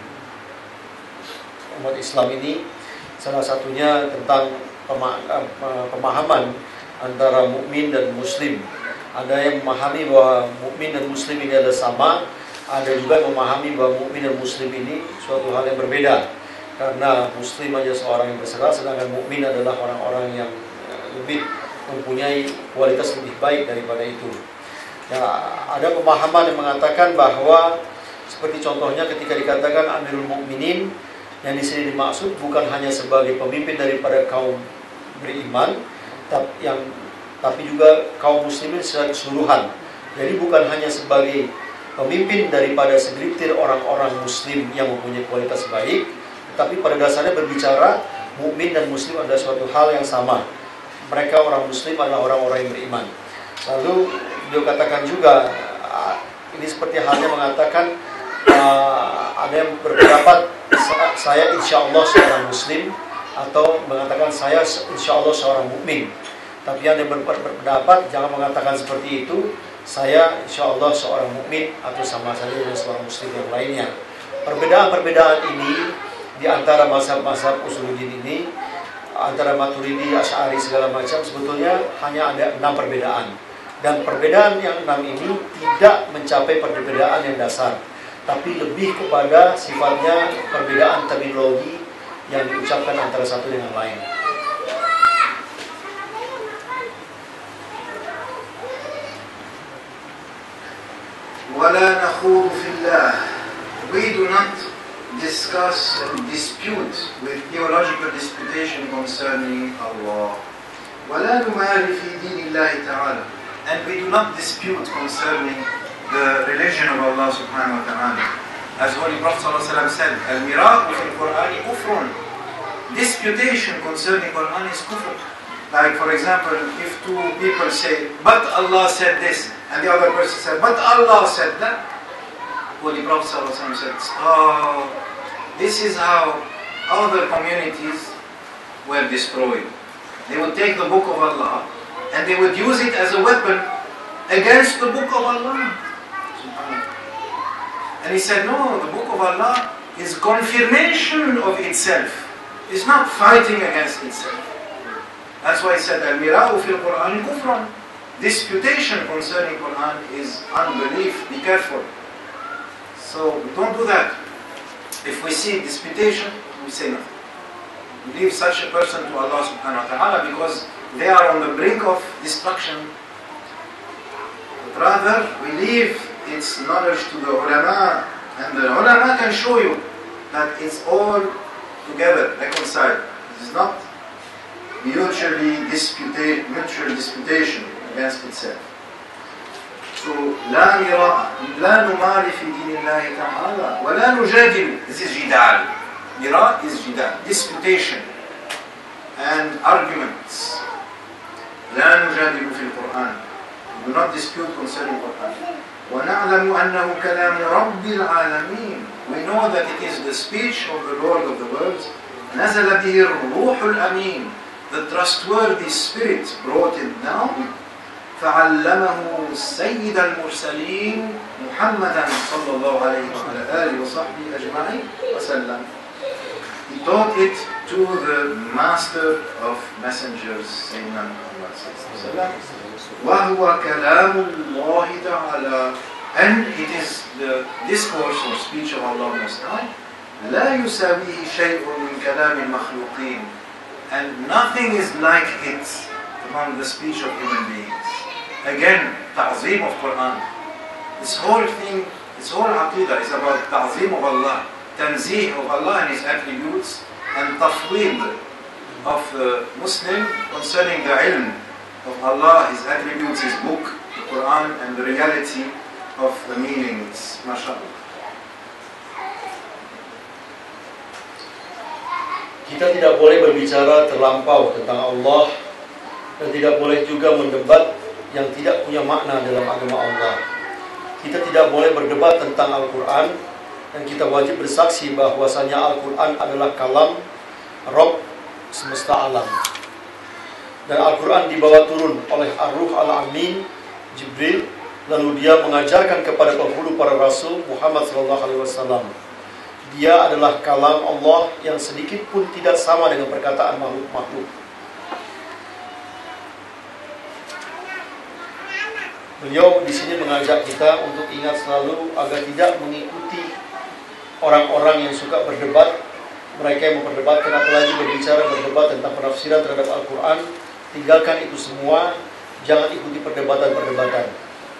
umat Islam ini. Salah satunya tentang pema pemahaman antara mukmin dan muslim. Ada yang memahami bahwa mukmin dan muslim ini adalah sama, ada juga yang memahami bahwa mukmin dan muslim ini suatu hal yang berbeda. Karena muslim aja seorang yang berserah, sedangkan mukmin adalah orang-orang yang lebih mempunyai kualitas lebih baik daripada itu. Ya, ada pemahaman yang mengatakan bahwa seperti contohnya ketika dikatakan Amirul Mukminin, yang di sini dimaksud bukan hanya sebagai pemimpin daripada kaum beriman, tapi yang tapi juga kaum muslimin secara keseluruhan. Jadi bukan hanya sebagai pemimpin daripada segelintir orang-orang muslim yang mempunyai kualitas baik, tapi pada dasarnya berbicara mukmin dan muslim adalah suatu hal yang sama. Mereka orang muslim adalah orang-orang yang beriman. Lalu dia katakan juga, ini seperti halnya mengatakan uh, ada yang berpendapat saya insya Allah seorang muslim, atau mengatakan saya insya Allah seorang mukmin. Tapi yang berpendapat jangan mengatakan seperti itu, saya insya Allah seorang mukmin atau sama saja dengan seorang muslim yang lainnya. Perbedaan-perbedaan ini di antara mazhab-mazhab Usuluddin ini, antara Maturidi, Asy'ari segala macam, sebetulnya hanya ada enam perbedaan. Dan perbedaan yang enam ini tidak mencapai perbedaan yang dasar, tapi lebih kepada sifatnya perbedaan terminologi yang diucapkan antara satu dengan lain. وَلَا نَخُوضُ فِي اللَّهِ. We do not discuss and dispute with theological disputation concerning Allah. وَلَا نُمَارِ فِي دِينِ اللَّهِ تَعَالَى. And we do not dispute concerning the religion of Allah subhanahu wa ta'ala. As Holy Prophet sallallahu alaihi wasallam said, Al-miraq fi al-Quran kufrun. Disputation concerning Quran is kufr. Like for example, if two people say, but Allah said this, and the other person said, but Allah said that, Holy Prophet sallallahu alaihi wasallam said, oh, this is how other communities were destroyed. They would take the book of Allah and they would use it as a weapon against the book of Allah. And he said, no, the book of Allah is confirmation of itself. It's not fighting against itself. That's why he said, Al-mira'u fil Quran kufran. Disputation concerning Quran is unbelief. Be careful. So don't do that. If we see disputation, we say nothing. We leave such a person to Allah subhanahu wa ta'ala because they are on the brink of destruction. But rather, we leave its knowledge to the ulama, and the ulama can show you that it's all together, reconciled. It is not mutually disputa- mutual disputation against itself. So, لا مراء لا نماري في دين الله تعالى ولا نجادل. This is جدال. Mira is jidal, disputation and arguments. لا نجادل في القرآن. We do not dispute concerning Quran. ونعلم أنه كلام رب العالمين. We know that it is the speech of the Lord of the worlds. نزل به الروح الأمين. The trustworthy spirit brought it down. فعلمه سيد المرسلين محمدا صلى الله عليه وعلى آله وصحبه أجمعين وسلم. He taught it to the master of messengers, Sayyidina Muhammad sallallahu alaihi wasallam. وهو كلام الله تعالى. And it is the discourse or speech of Allah Most High. لا يساويه شيء من كلام المخلوقين. And nothing is like it among the speech of human beings. Again, ta'zeem of Quran. This whole thing, this whole aqidah is about ta'zeem of Allah, tanzih of Allah and His attributes, and tafweed of the Muslim concerning the ilm of Allah, His attributes, His book, the Quran, and the reality of the meanings. MashaAllah. Kita tidak boleh berbicara terlampau tentang Allah dan tidak boleh juga mendebat yang tidak punya makna dalam agama Allah. Kita tidak boleh berdebat tentang Al-Quran dan kita wajib bersaksi bahwasanya Al-Quran adalah kalam Rabb semesta alam. Dan Al-Quran dibawa turun oleh Ar-Ruh Al-Amin Jibril, lalu dia mengajarkan kepada penghulu para rasul Muhammad sallallahu alaihi wasallam. Dia adalah kalam Allah yang sedikit pun tidak sama dengan perkataan makhluk-makhluk. Beliau di sini mengajak kita untuk ingat selalu agar tidak mengikuti orang-orang yang suka berdebat, mereka yang memperdebatkan, apalagi berbicara berdebat tentang penafsiran terhadap Al-Quran. Tinggalkan itu semua, jangan ikuti perdebatan-perdebatan.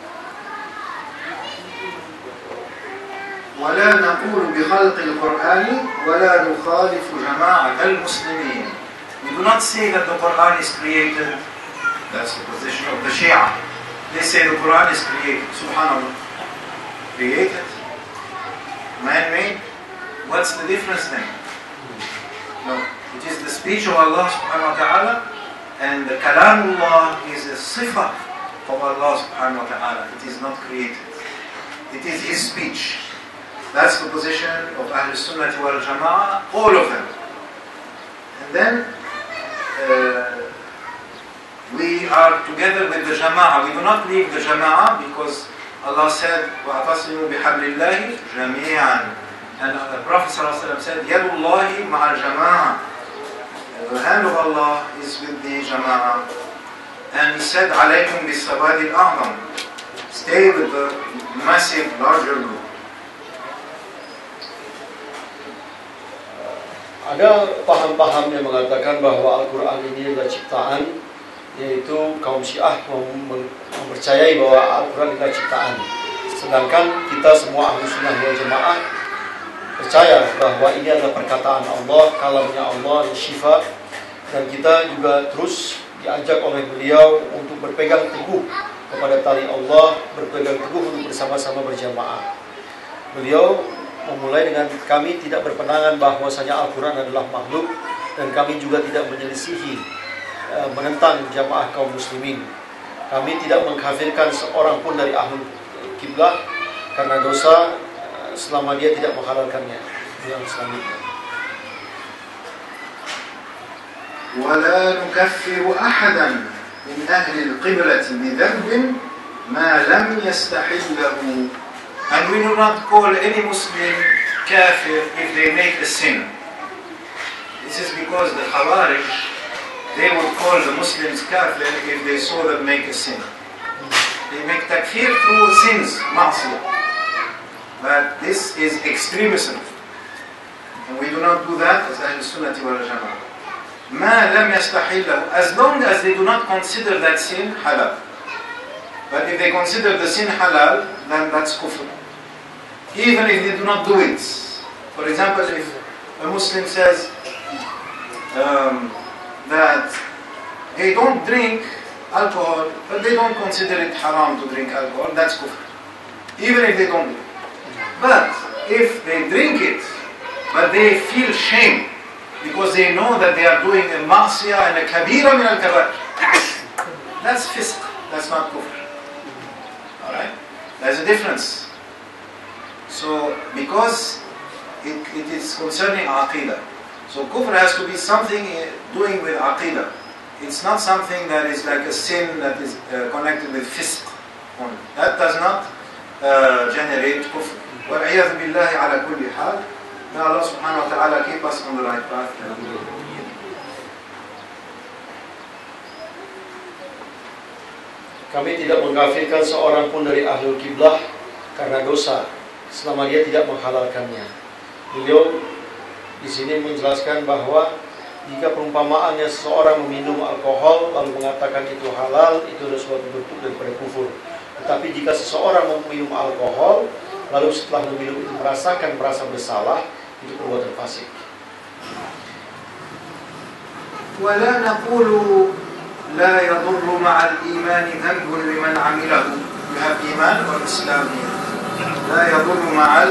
ولا نقول بخلق القرآن ولا نخالف جماعة المسلمين. We do not say that the Quran is created. That's the position of the Shia. They say the Quran is created. Subhanallah. Created? Man-made? What's the difference then? No. It is the speech of Allah subhanahu wa ta'ala, and the kalamullah is a sifa of Allah subhanahu wa ta'ala. It is not created. It is His speech. That's the position of Ahl Sunnah wal Jama'ah, all of them. And then uh, we are together with the Jama'ah. We do not leave the Jama'ah because Allah said, وَأَتَصِمُوا بِحَبْلِ اللَّهِ جَمِيعًا. And the Prophet ﷺ said, يَدُ اللَّهِ مَعَ الْجَمَاعَةِ. The hand of Allah is with the Jama'ah. And He said, عَلَيْكُمْ بِالسَّوَادِ الْأَعْظَمِ. Stay with the massive, larger group. Ada paham-paham yang mengatakan bahwa Al-Quran ini adalah ciptaan, yaitu kaum Syiah mempercayai bahwa Al-Quran adalah ciptaan. Sedangkan kita semua Ahlu Sunnah wal Jamaah percaya bahwa ini adalah perkataan Allah, kalamnya Allah, syifa. Dan kita juga terus diajak oleh beliau untuk berpegang teguh kepada tali Allah, berpegang teguh untuk bersama-sama berjamaah. Beliau memulai dengan kami tidak berpendangan bahwasanya Al-Quran adalah makhluk, dan kami juga tidak menyelisihi e, menentang jamaah kaum muslimin. Kami tidak mengkafirkan seorang pun dari ahlu kiblah karena dosa e, selama dia tidak menghalalkannya. Yang selanjutnya, ولا نكفر أحدا من أهل القبلة بذنب ما لم يستحله. And we do not call any Muslim kafir if they make a sin. This is because the Khawarij, they would call the Muslims kafir if they saw them make a sin. They make takfir through sins, ma'asiyah. But this is extremism. And we do not do that as Ahl Sunnah wal Jama'ah. Ma lam yastahillahu, as long as they do not consider that sin halal. But if they consider the sin halal, then that's kufr. Even if they do not do it. For example, if a Muslim says um, that they don't drink alcohol, but they don't consider it haram to drink alcohol, that's kufr. Even if they don't do it. But if they drink it, but they feel shame because they know that they are doing a ma'siyah and a kabira min al-kabair, that's fisq, that's not kufr. Alright? There's a difference. So, because it, it is concerning aqidah. So, kufr has to be something doing with aqidah. It's not something that is like a sin that is uh, connected with fisq only. That does not uh, generate kufr. وَالْعِيَذُ بِاللَّهِ عَلَى كُلِّ حَالٍ. May Allah subhanahu wa ta'ala keep us on the right path. kami tidak mengkafirkan seorang pun dari ahlul kiblah karena dosa selama dia tidak menghalalkannya. Beliau di sini menjelaskan bahwa Jika perumpamaannya seseorang meminum alkohol lalu mengatakan itu halal, itu adalah suatu bentuk daripada kufur. Tetapi jika seseorang meminum alkohol lalu setelah meminum itu merasakan merasa bersalah, itu perbuatan fasik. ولا نقول لا يضر مع الإيمان ذنب لمن عمله. You have إيمان والإسلام. لا يضر مع ال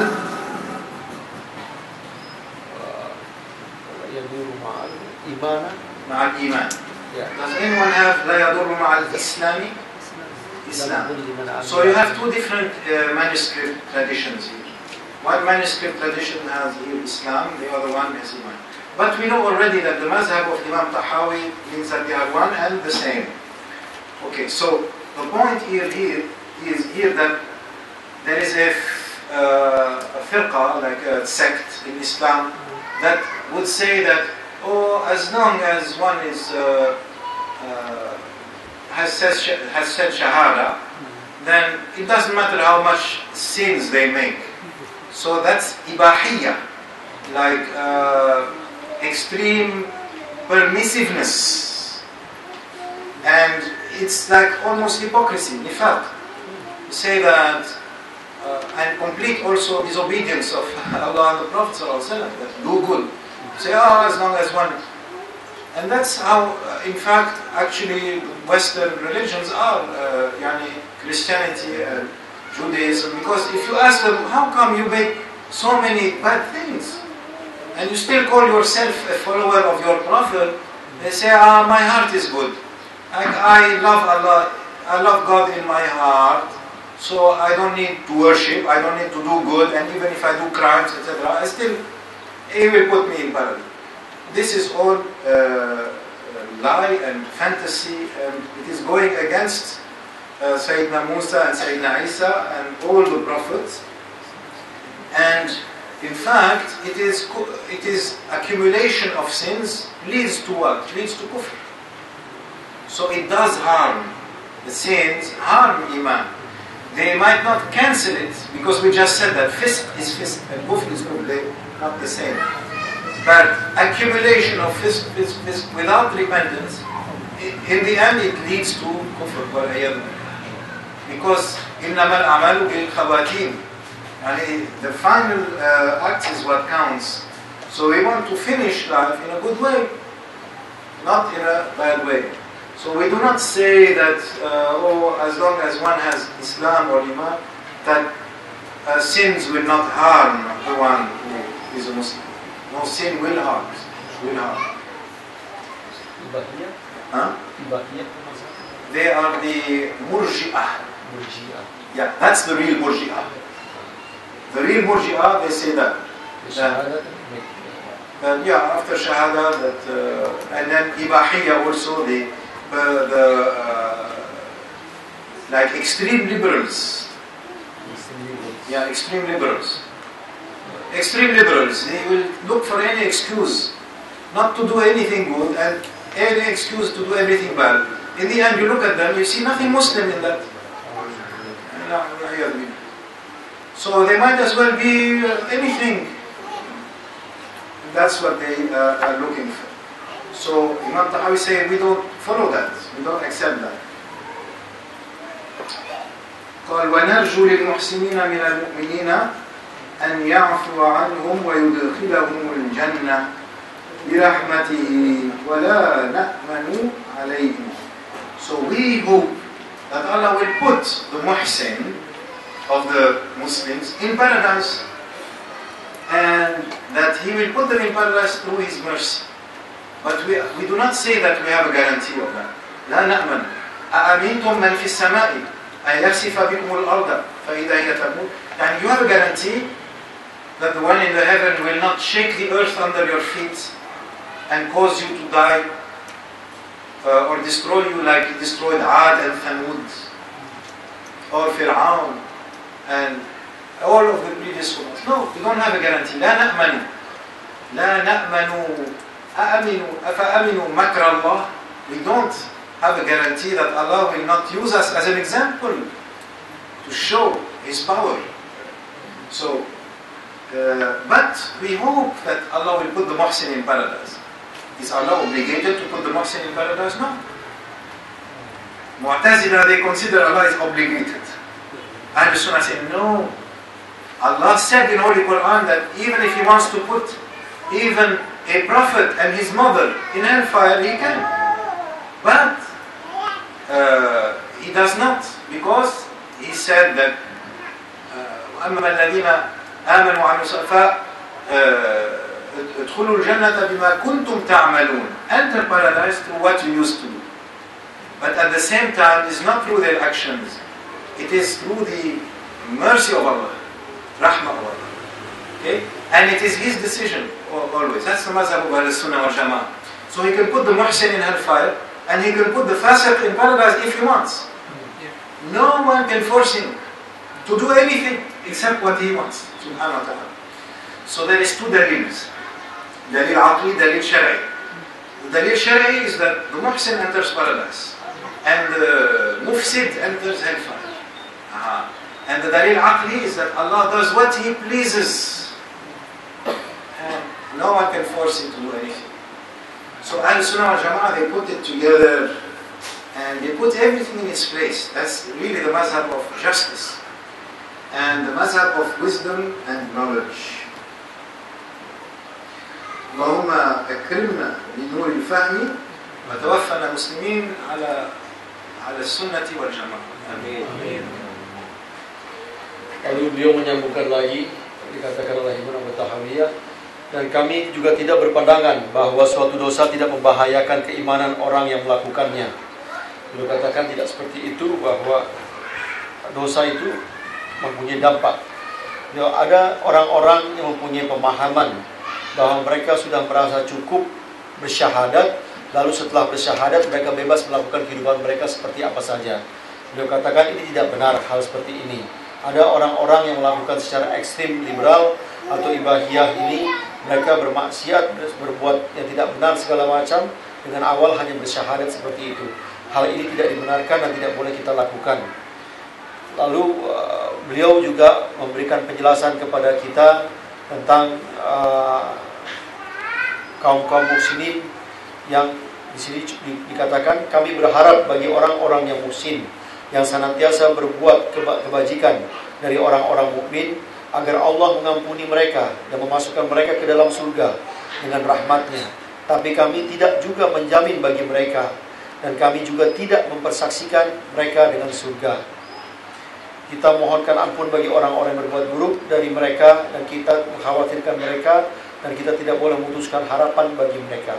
يضر مع الإيمان مع الإيمان. Yeah. Does anyone have لا يضر مع الإسلام? Islam. So you have two different uh, manuscript traditions here. One manuscript tradition has here Islam, the other one has Iman. But we know already that the mazhab of Imam Tahawi means that they are one and the same. Okay, so the point here, here is here that there is a, uh, a firqa, like a sect in Islam, that would say that, oh, as long as one is uh, uh, has said has said shahada, then it doesn't matter how much sins they make. So that's ibahiyya, like uh, extreme permissiveness, and it's like almost hypocrisy, nifaq. You say that, uh, and complete also disobedience of Allah and the Prophet ﷺ, that do good. You say, oh, as long as one. And that's how, uh, in fact, actually Western religions are, uh, yani Christianity and Judaism, because if you ask them, how come you make so many bad things, and you still call yourself a follower of your Prophet, they say, ah, my heart is good. I, I love Allah, I love God in my heart, so I don't need to worship, I don't need to do good, and even if I do crimes, et cetera, I still, He will put me in paradise. This is all uh, lie and fantasy, and it is going against uh, Sayyidina Musa and Sayyidina Isa and all the prophets. And in fact, it is it is accumulation of sins leads to what? Leads to kufr. So it does harm. The sins harm iman. They might not cancel it, because we just said that fisq is fisq and kufr is kufr. They're not the same. But accumulation of fisq, fisq, fisq without repentance, in the end it leads to kufr. Because إِنَّمَا الْأَعْمَالُ بِالْخَوَاتِيمِ, and the final uh, act is what counts. So we want to finish life in a good way, not in a bad way. So we do not say that, uh, oh, as long as one has Islam or Iman, that uh, sins will not harm the one who is a Muslim. No, sin will harm. Will harm. Huh? They are the Murji'ah. Yeah, that's the real Murji'ah. The real Murji'ah, they say that. that uh, yeah, after Shahada, that, uh, and then Ibahiyya also, the, uh, the uh, like extreme liberals. Yeah, extreme liberals. Extreme liberals, they will look for any excuse not to do anything good and any excuse to do everything bad. In the end, you look at them, you see nothing Muslim in that. So they might as well be anything. That's what they uh, are looking for. So Imam Tahawi say we don't follow that, we don't accept that. قال ونرجو للمحسنين من المؤمنين أن يعفو عنهم ويدخلهم الجنة برحمته ولا نأمن عليهم. So we hope that Allah will put the muhsin of the Muslims in paradise, and that He will put them in paradise through His mercy. But we, we do not say that we have a guarantee of that. لا نأمن. أأمنتم من في السماء أن يخسف بكم الأرض فإذا هي تمور. And you have a guarantee that the one in the heaven will not shake the earth under your feet and cause you to die uh, or destroy you like He destroyed Ad and Thamud or Fir'aun and all of the previous ones. No, we don't have a guarantee. لا نأمن لا نأمن أأمنوا أفأمنوا مكر الله. We don't have a guarantee that Allah will not use us as an example to show His power. So, uh, but we hope that Allah will put the muhsin in paradise. Is Allah obligated to put the muhsin in paradise? No. Mu'tazila, they consider Allah is obligated. Ahlul Sunnah say, no. Allah said in Holy Quran that even if He wants to put even a prophet and his mother in hellfire, He can. But uh, He does not, because He said that أَمَّا الَّذِينَ آمَنُوا وَعَمِلُوا الصَّالِحَاتِ ادخلوا الجنة بما كنتم تعملون. Enter paradise through what you used to do. But at the same time, it's not through their actions. It is through the mercy of Allah, rahmah of Allah. Okay? And it is His decision always. That's the mazhab of Ahl-Sunnah wal Jama'ah. So He can put the muhsin in hellfire, and He can put the fasiq in paradise if He wants. No one can force Him to do anything except what He wants. Subhanahu wa ta'ala. So there is two dalils. Dalil aqli, dalil shari'i. The dalil shari'i is that the muhsin enters paradise, and the mufsid enters hellfire. Uh-huh. And the dalil aqli is that Allah does what He pleases, and no one can force Him to do anything. So Ahl-Sunnah wal Jama'ah, they put it together, and they put everything in its place. That's really the mazhab of justice, and the mazhab of wisdom and knowledge. اللهم أكرمنا بنور الفهم وتوفنا مسلمين على على السنة والجماعة. Amin. Lalu beliau menyambungkan lagi, dikatakan oleh Imam At-Tahawiyah, dan kami juga tidak berpandangan bahwa suatu dosa tidak membahayakan keimanan orang yang melakukannya. Beliau katakan tidak seperti itu, bahwa dosa itu mempunyai dampak. Beliau ada orang-orang yang mempunyai pemahaman bahwa mereka sudah merasa cukup bersyahadat, lalu setelah bersyahadat mereka bebas melakukan kehidupan mereka seperti apa saja. Beliau katakan ini tidak benar hal seperti ini. Ada orang-orang yang melakukan secara ekstrim liberal atau ibahiyah ini, mereka bermaksiat, berbuat yang tidak benar segala macam dengan awal hanya bersyahadat seperti itu. Hal ini tidak dibenarkan dan tidak boleh kita lakukan. Lalu uh, beliau juga memberikan penjelasan kepada kita tentang uh, kaum-kaum muslimin yang di sini dikatakan kami berharap bagi orang-orang yang muhsin yang senantiasa berbuat keba- kebajikan dari orang-orang mukmin agar Allah mengampuni mereka dan memasukkan mereka ke dalam surga dengan rahmat-Nya. Tapi kami tidak juga menjamin bagi mereka, dan kami juga tidak mempersaksikan mereka dengan surga. Kita mohonkan ampun bagi orang-orang yang berbuat buruk dari mereka, dan kita mengkhawatirkan mereka, dan kita tidak boleh memutuskan harapan bagi mereka.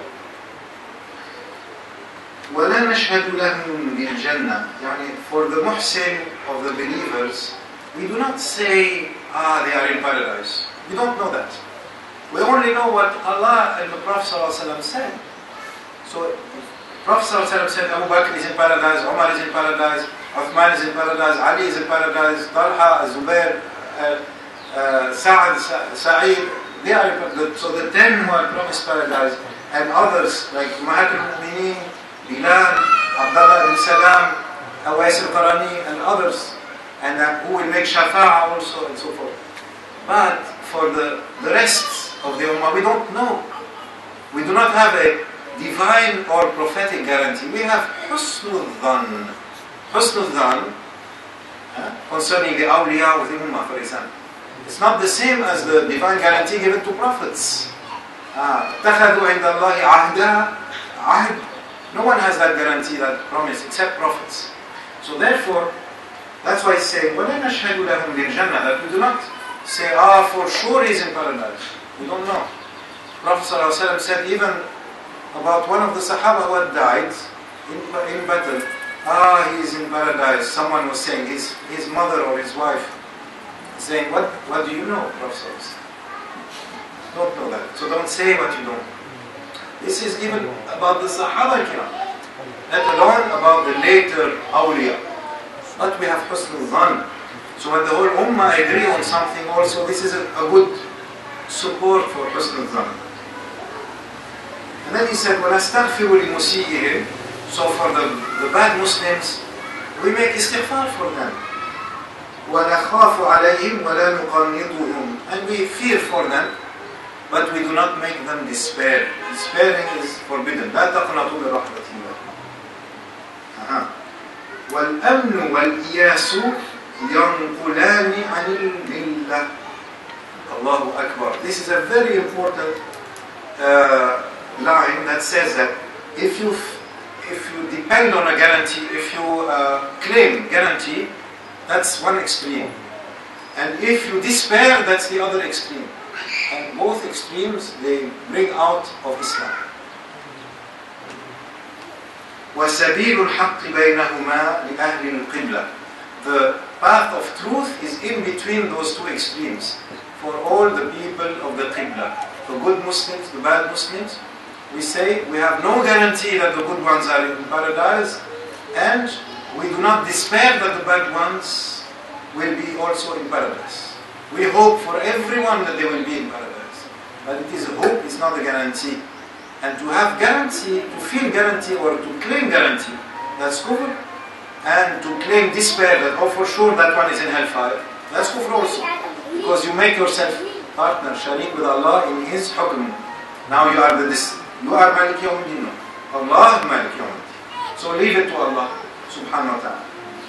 ولا نشهد لهم بالجنة. يعني for the muhsin of the believers, we do not say, ah, they are in paradise. We don't know that. We only know what Allah and the Prophet ﷺ said. So, Prophet ﷺ said, Abu Bakr is in paradise, Umar is in paradise, Uthman is in paradise, Ali is in paradise, Talha, Zubair, uh, uh, Sa'ad, Sa'id, they are in paradise. So the ten who are promised paradise, and others like Ummahat al-Mu'mineen, Bilal, Abdullah ibn Salam, Awais al-Qarani, and others, and that who will make shafa'ah also, and so forth. But for the, the rest of the Ummah, we don't know. We do not have a divine or prophetic guarantee. We have husnul dhan. Husnul dhan uh, concerning the awliya of the Ummah, for example. It's not the same as the divine guarantee given to prophets. اتخذوا عند الله عهدا عهد. No one has that guarantee, that promise, except prophets. So therefore, that's why it's saying, وَلَا نَشْهَدُ لَهُمْ بِالْجَنَّةِ, that we do not say, ah, for sure he's in paradise. We don't know. Prophet ﷺ said even about one of the Sahaba who had died in, in battle, ah, he is in paradise. Someone was saying, his, his mother or his wife, saying, what, what do you know, Prophet ﷺ? Don't know that. So don't say what you don't know. This is even about the Sahaba kiram, let alone about the later awliya. But we have husnul dhan. So when the whole ummah agree on something also, this is a, a good support for husnul dhan. And then he said, وَنَسْتَغْفِرُ لِمُسِيئِهِمْ. So for the, the bad Muslims, we make istighfar for them. وَنَخَافُ عَلَيْهِمْ وَلَا نُقَنِّطُهُمْ. And we fear for them, but we do not make them despair. Despairing is forbidden. لا تقنطوا من رحمة الله. أها. والأمن والإياس ينقلان عن الملة. Allahu Akbar. This is a very important uh, line that says that if you if you depend on a guarantee, if you uh, claim guarantee, that's one extreme, and if you despair, that's the other extreme. And both extremes, they bring out of Islam. وَسَبِيلُ الْحَقِّ بَيْنَهُمَا لِأَهْلِ الْقِبْلَةِ. The path of truth is in between those two extremes for all the people of the Qibla. The good Muslims, the bad Muslims, we say we have no guarantee that the good ones are in paradise, and we do not despair that the bad ones will be also in paradise. We hope for everyone that they will be in paradise. But it is a hope, it's not a guarantee. And to have guarantee, to feel guarantee or to claim guarantee, that's kufr. And to claim despair that, oh for sure that one is in hellfire, that's kufr also. Because you make yourself partner, sharik with Allah in His hukm. Now you are the you are Malik Yawmuddin. Allah Malik Yawmuddin. So leave it to Allah subhanahu wa ta'ala.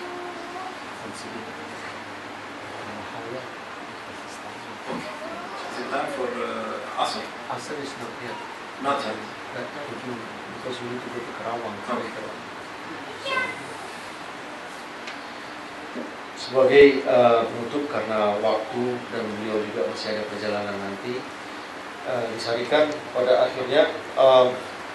Is it time for uh, Asr? Asr is not yet. Not yet. Because we need to go to Karawang. Okay. Sebagai uh, penutup karena waktu dan beliau juga masih ada perjalanan nanti, uh, disarikan pada akhirnya uh,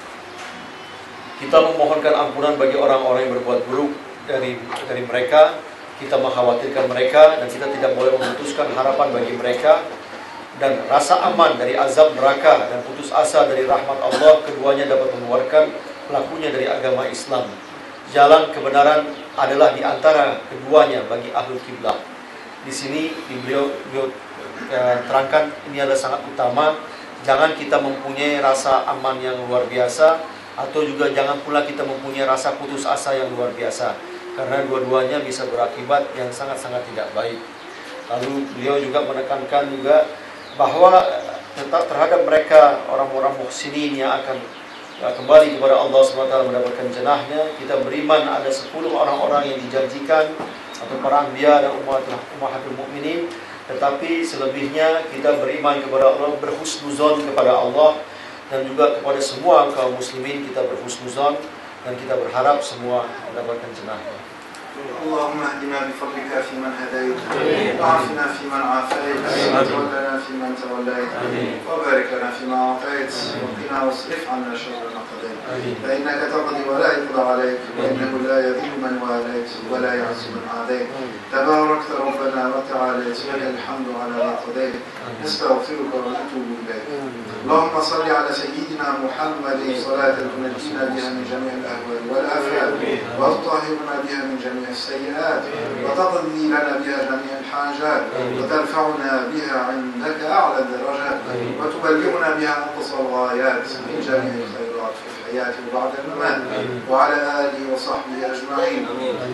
kita memohonkan ampunan bagi orang-orang yang berbuat buruk dari dari mereka. Kita mengkhawatirkan mereka dan kita tidak boleh memutuskan harapan bagi mereka, dan rasa aman dari azab neraka dan putus asa dari rahmat Allah, keduanya dapat mengeluarkan pelakunya dari agama Islam. Jalan kebenaran adalah di antara keduanya bagi ahlul kiblah. Di sini beliau, beliau eh, terangkan ini adalah sangat utama. Jangan kita mempunyai rasa aman yang luar biasa, atau juga jangan pula kita mempunyai rasa putus asa yang luar biasa, karena dua-duanya bisa berakibat yang sangat-sangat tidak baik. Lalu beliau juga menekankan juga bahwa tetap terhadap mereka orang-orang muhsinin yang akan kembali kepada Allah subhanahu wa taala mendapatkan jannahnya, kita beriman ada sepuluh orang-orang yang dijanjikan atau para anbiya dan ummahatul mukminin, tetapi selebihnya kita beriman kepada Allah, berhusnuzon kepada Allah, dan juga kepada semua kaum muslimin kita berhusnuzon, dan kita berharap semua mendapatkan jannahnya. اللهم اهدنا بفضلك فيمن هديت وعافنا فيمن عافيت وتولنا فيمن توليت وبارك لنا فيما اعطيت وقنا واصرف عنا شر ما قضيت فانك تقضي ولا يقضى عليك وانه لا يذل من واليت ولا يعز من عاديت تباركت ربنا وتعاليت لك الحمد على ما قضيت نستغفرك ونتوب اليك. اللهم صل على سيدنا محمد صلاة تنجينا بها من جميع الاهوال والافات وتطهرنا بها من جميع السيئات وتقضي لنا بها جميع الحاجات وترفعنا بها عندك أعلى الدرجات وتبلغنا بها أقصى الغايات من جميع الخيرات في الحياة وبعد الممات وعلى آله وصحبه أجمعين.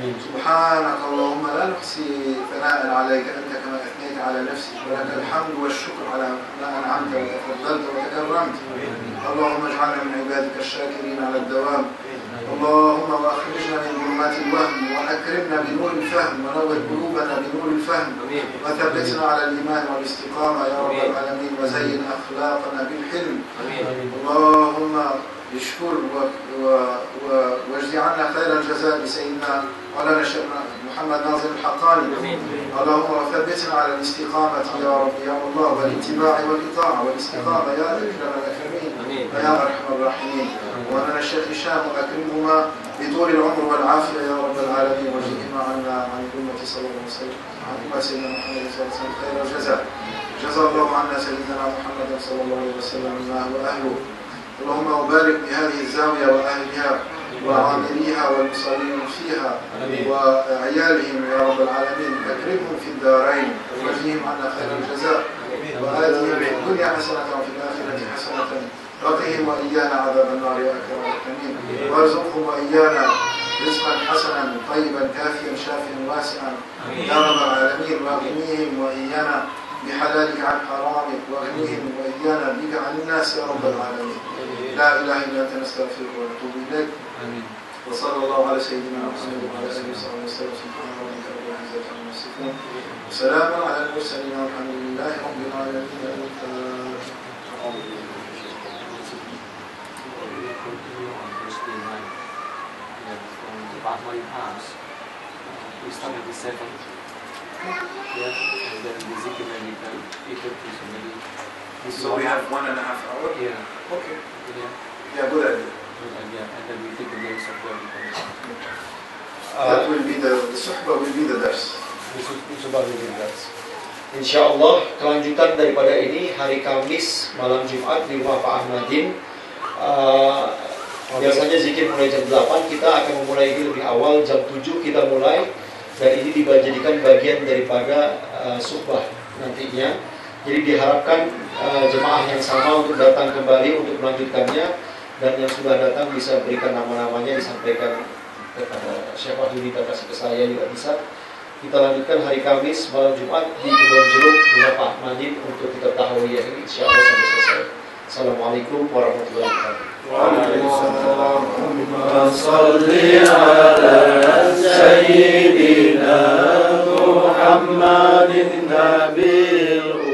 سبحانك اللهم لا نحصي ثناء عليك أنت كما أثنيت على نفسك، ولك الحمد والشكر على ما أنعمت وتفضلت وتكرمت. اللهم اجعلنا من عبادك الشاكرين على الدوام. اللهم واخرجنا من ظلمات الوهم واكرمنا بنور الفهم ونور قلوبنا بنور الفهم وثبتنا على الايمان والاستقامه يا رب العالمين وزين اخلاقنا بالحلم. اللهم اشكر واجزي عنا خير الجزاء لسيدنا مولانا الشيخ محمد ناظر الحقاني. اللهم وثبتنا على الاستقامه يا رب يا الله والاتباع والاطاعه والاستقامه يا اكرم الاكرمين ويا ارحم الراحمين. ومولانا الشيخ هشام واكرمهما بطول العمر والعافيه يا رب العالمين، واجزهما عنا عن الامه صلى الله عليه وسلم عن امه سيدنا محمد صلى الله عليه وسلم خير الجزاء. جزا الله عنا سيدنا محمد صلى الله عليه وسلم ما هو اهله. اللهم وبارك بهذه الزاويه واهلها وعامليها والمصلين فيها وعيالهم يا رب العالمين، اكرمهم في الدارين واجزهم عنا خير الجزاء وآتهم في الدنيا حسنه وفي الاخره حسنه وقهم وإيانا عذاب النار يا أكرم الأكرمين، وارزقهم وإيانا رزقا حسنا طيبا كافيا شافيا واسعا يا رب العالمين، وأغنيهم وإيانا بحلالك عن حرامك واغنهم وإيانا بك عن الناس يا رب العالمين. لا إله إلا أنت نستغفرك ونتوب إليك. وصلى الله على سيدنا محمد وعلى آله وصحبه وسلم. سبحان ربك رب العزة عما يصفون وسلام على المرسلين والحمد لله رب العالمين. About my house, we started at seven, yeah, and then the zikr medical, eight thirty, so maybe this is So we one- have one and a half hour? yeah, Okay. yeah, Yeah, good idea. good idea, and then we take the names of the That will be the, the suhbah will be the dars. Insya Allah kelanjutan daripada ini hari Kamis malam Jumat di rumah Pak Ahmadin. Uh, biasanya zikir mulai jam delapan, kita akan memulai ini lebih awal, jam tujuh kita mulai, dan ini dijadikan bagian daripada uh, suhbah nantinya. Jadi diharapkan uh, jemaah yang sama untuk datang kembali untuk melanjutkannya, dan yang sudah datang bisa berikan nama-namanya, disampaikan kepada siapa dulu kita kasih ke saya juga bisa. Kita lanjutkan hari Kamis malam Jumat di Kebon Jeruk rumah Pak Ahmadin untuk kita tahu ya ini insya Allah sampai selesai. Assalamualaikum warahmatullahi wabarakatuh. اللهم صل على سيدنا محمد النبي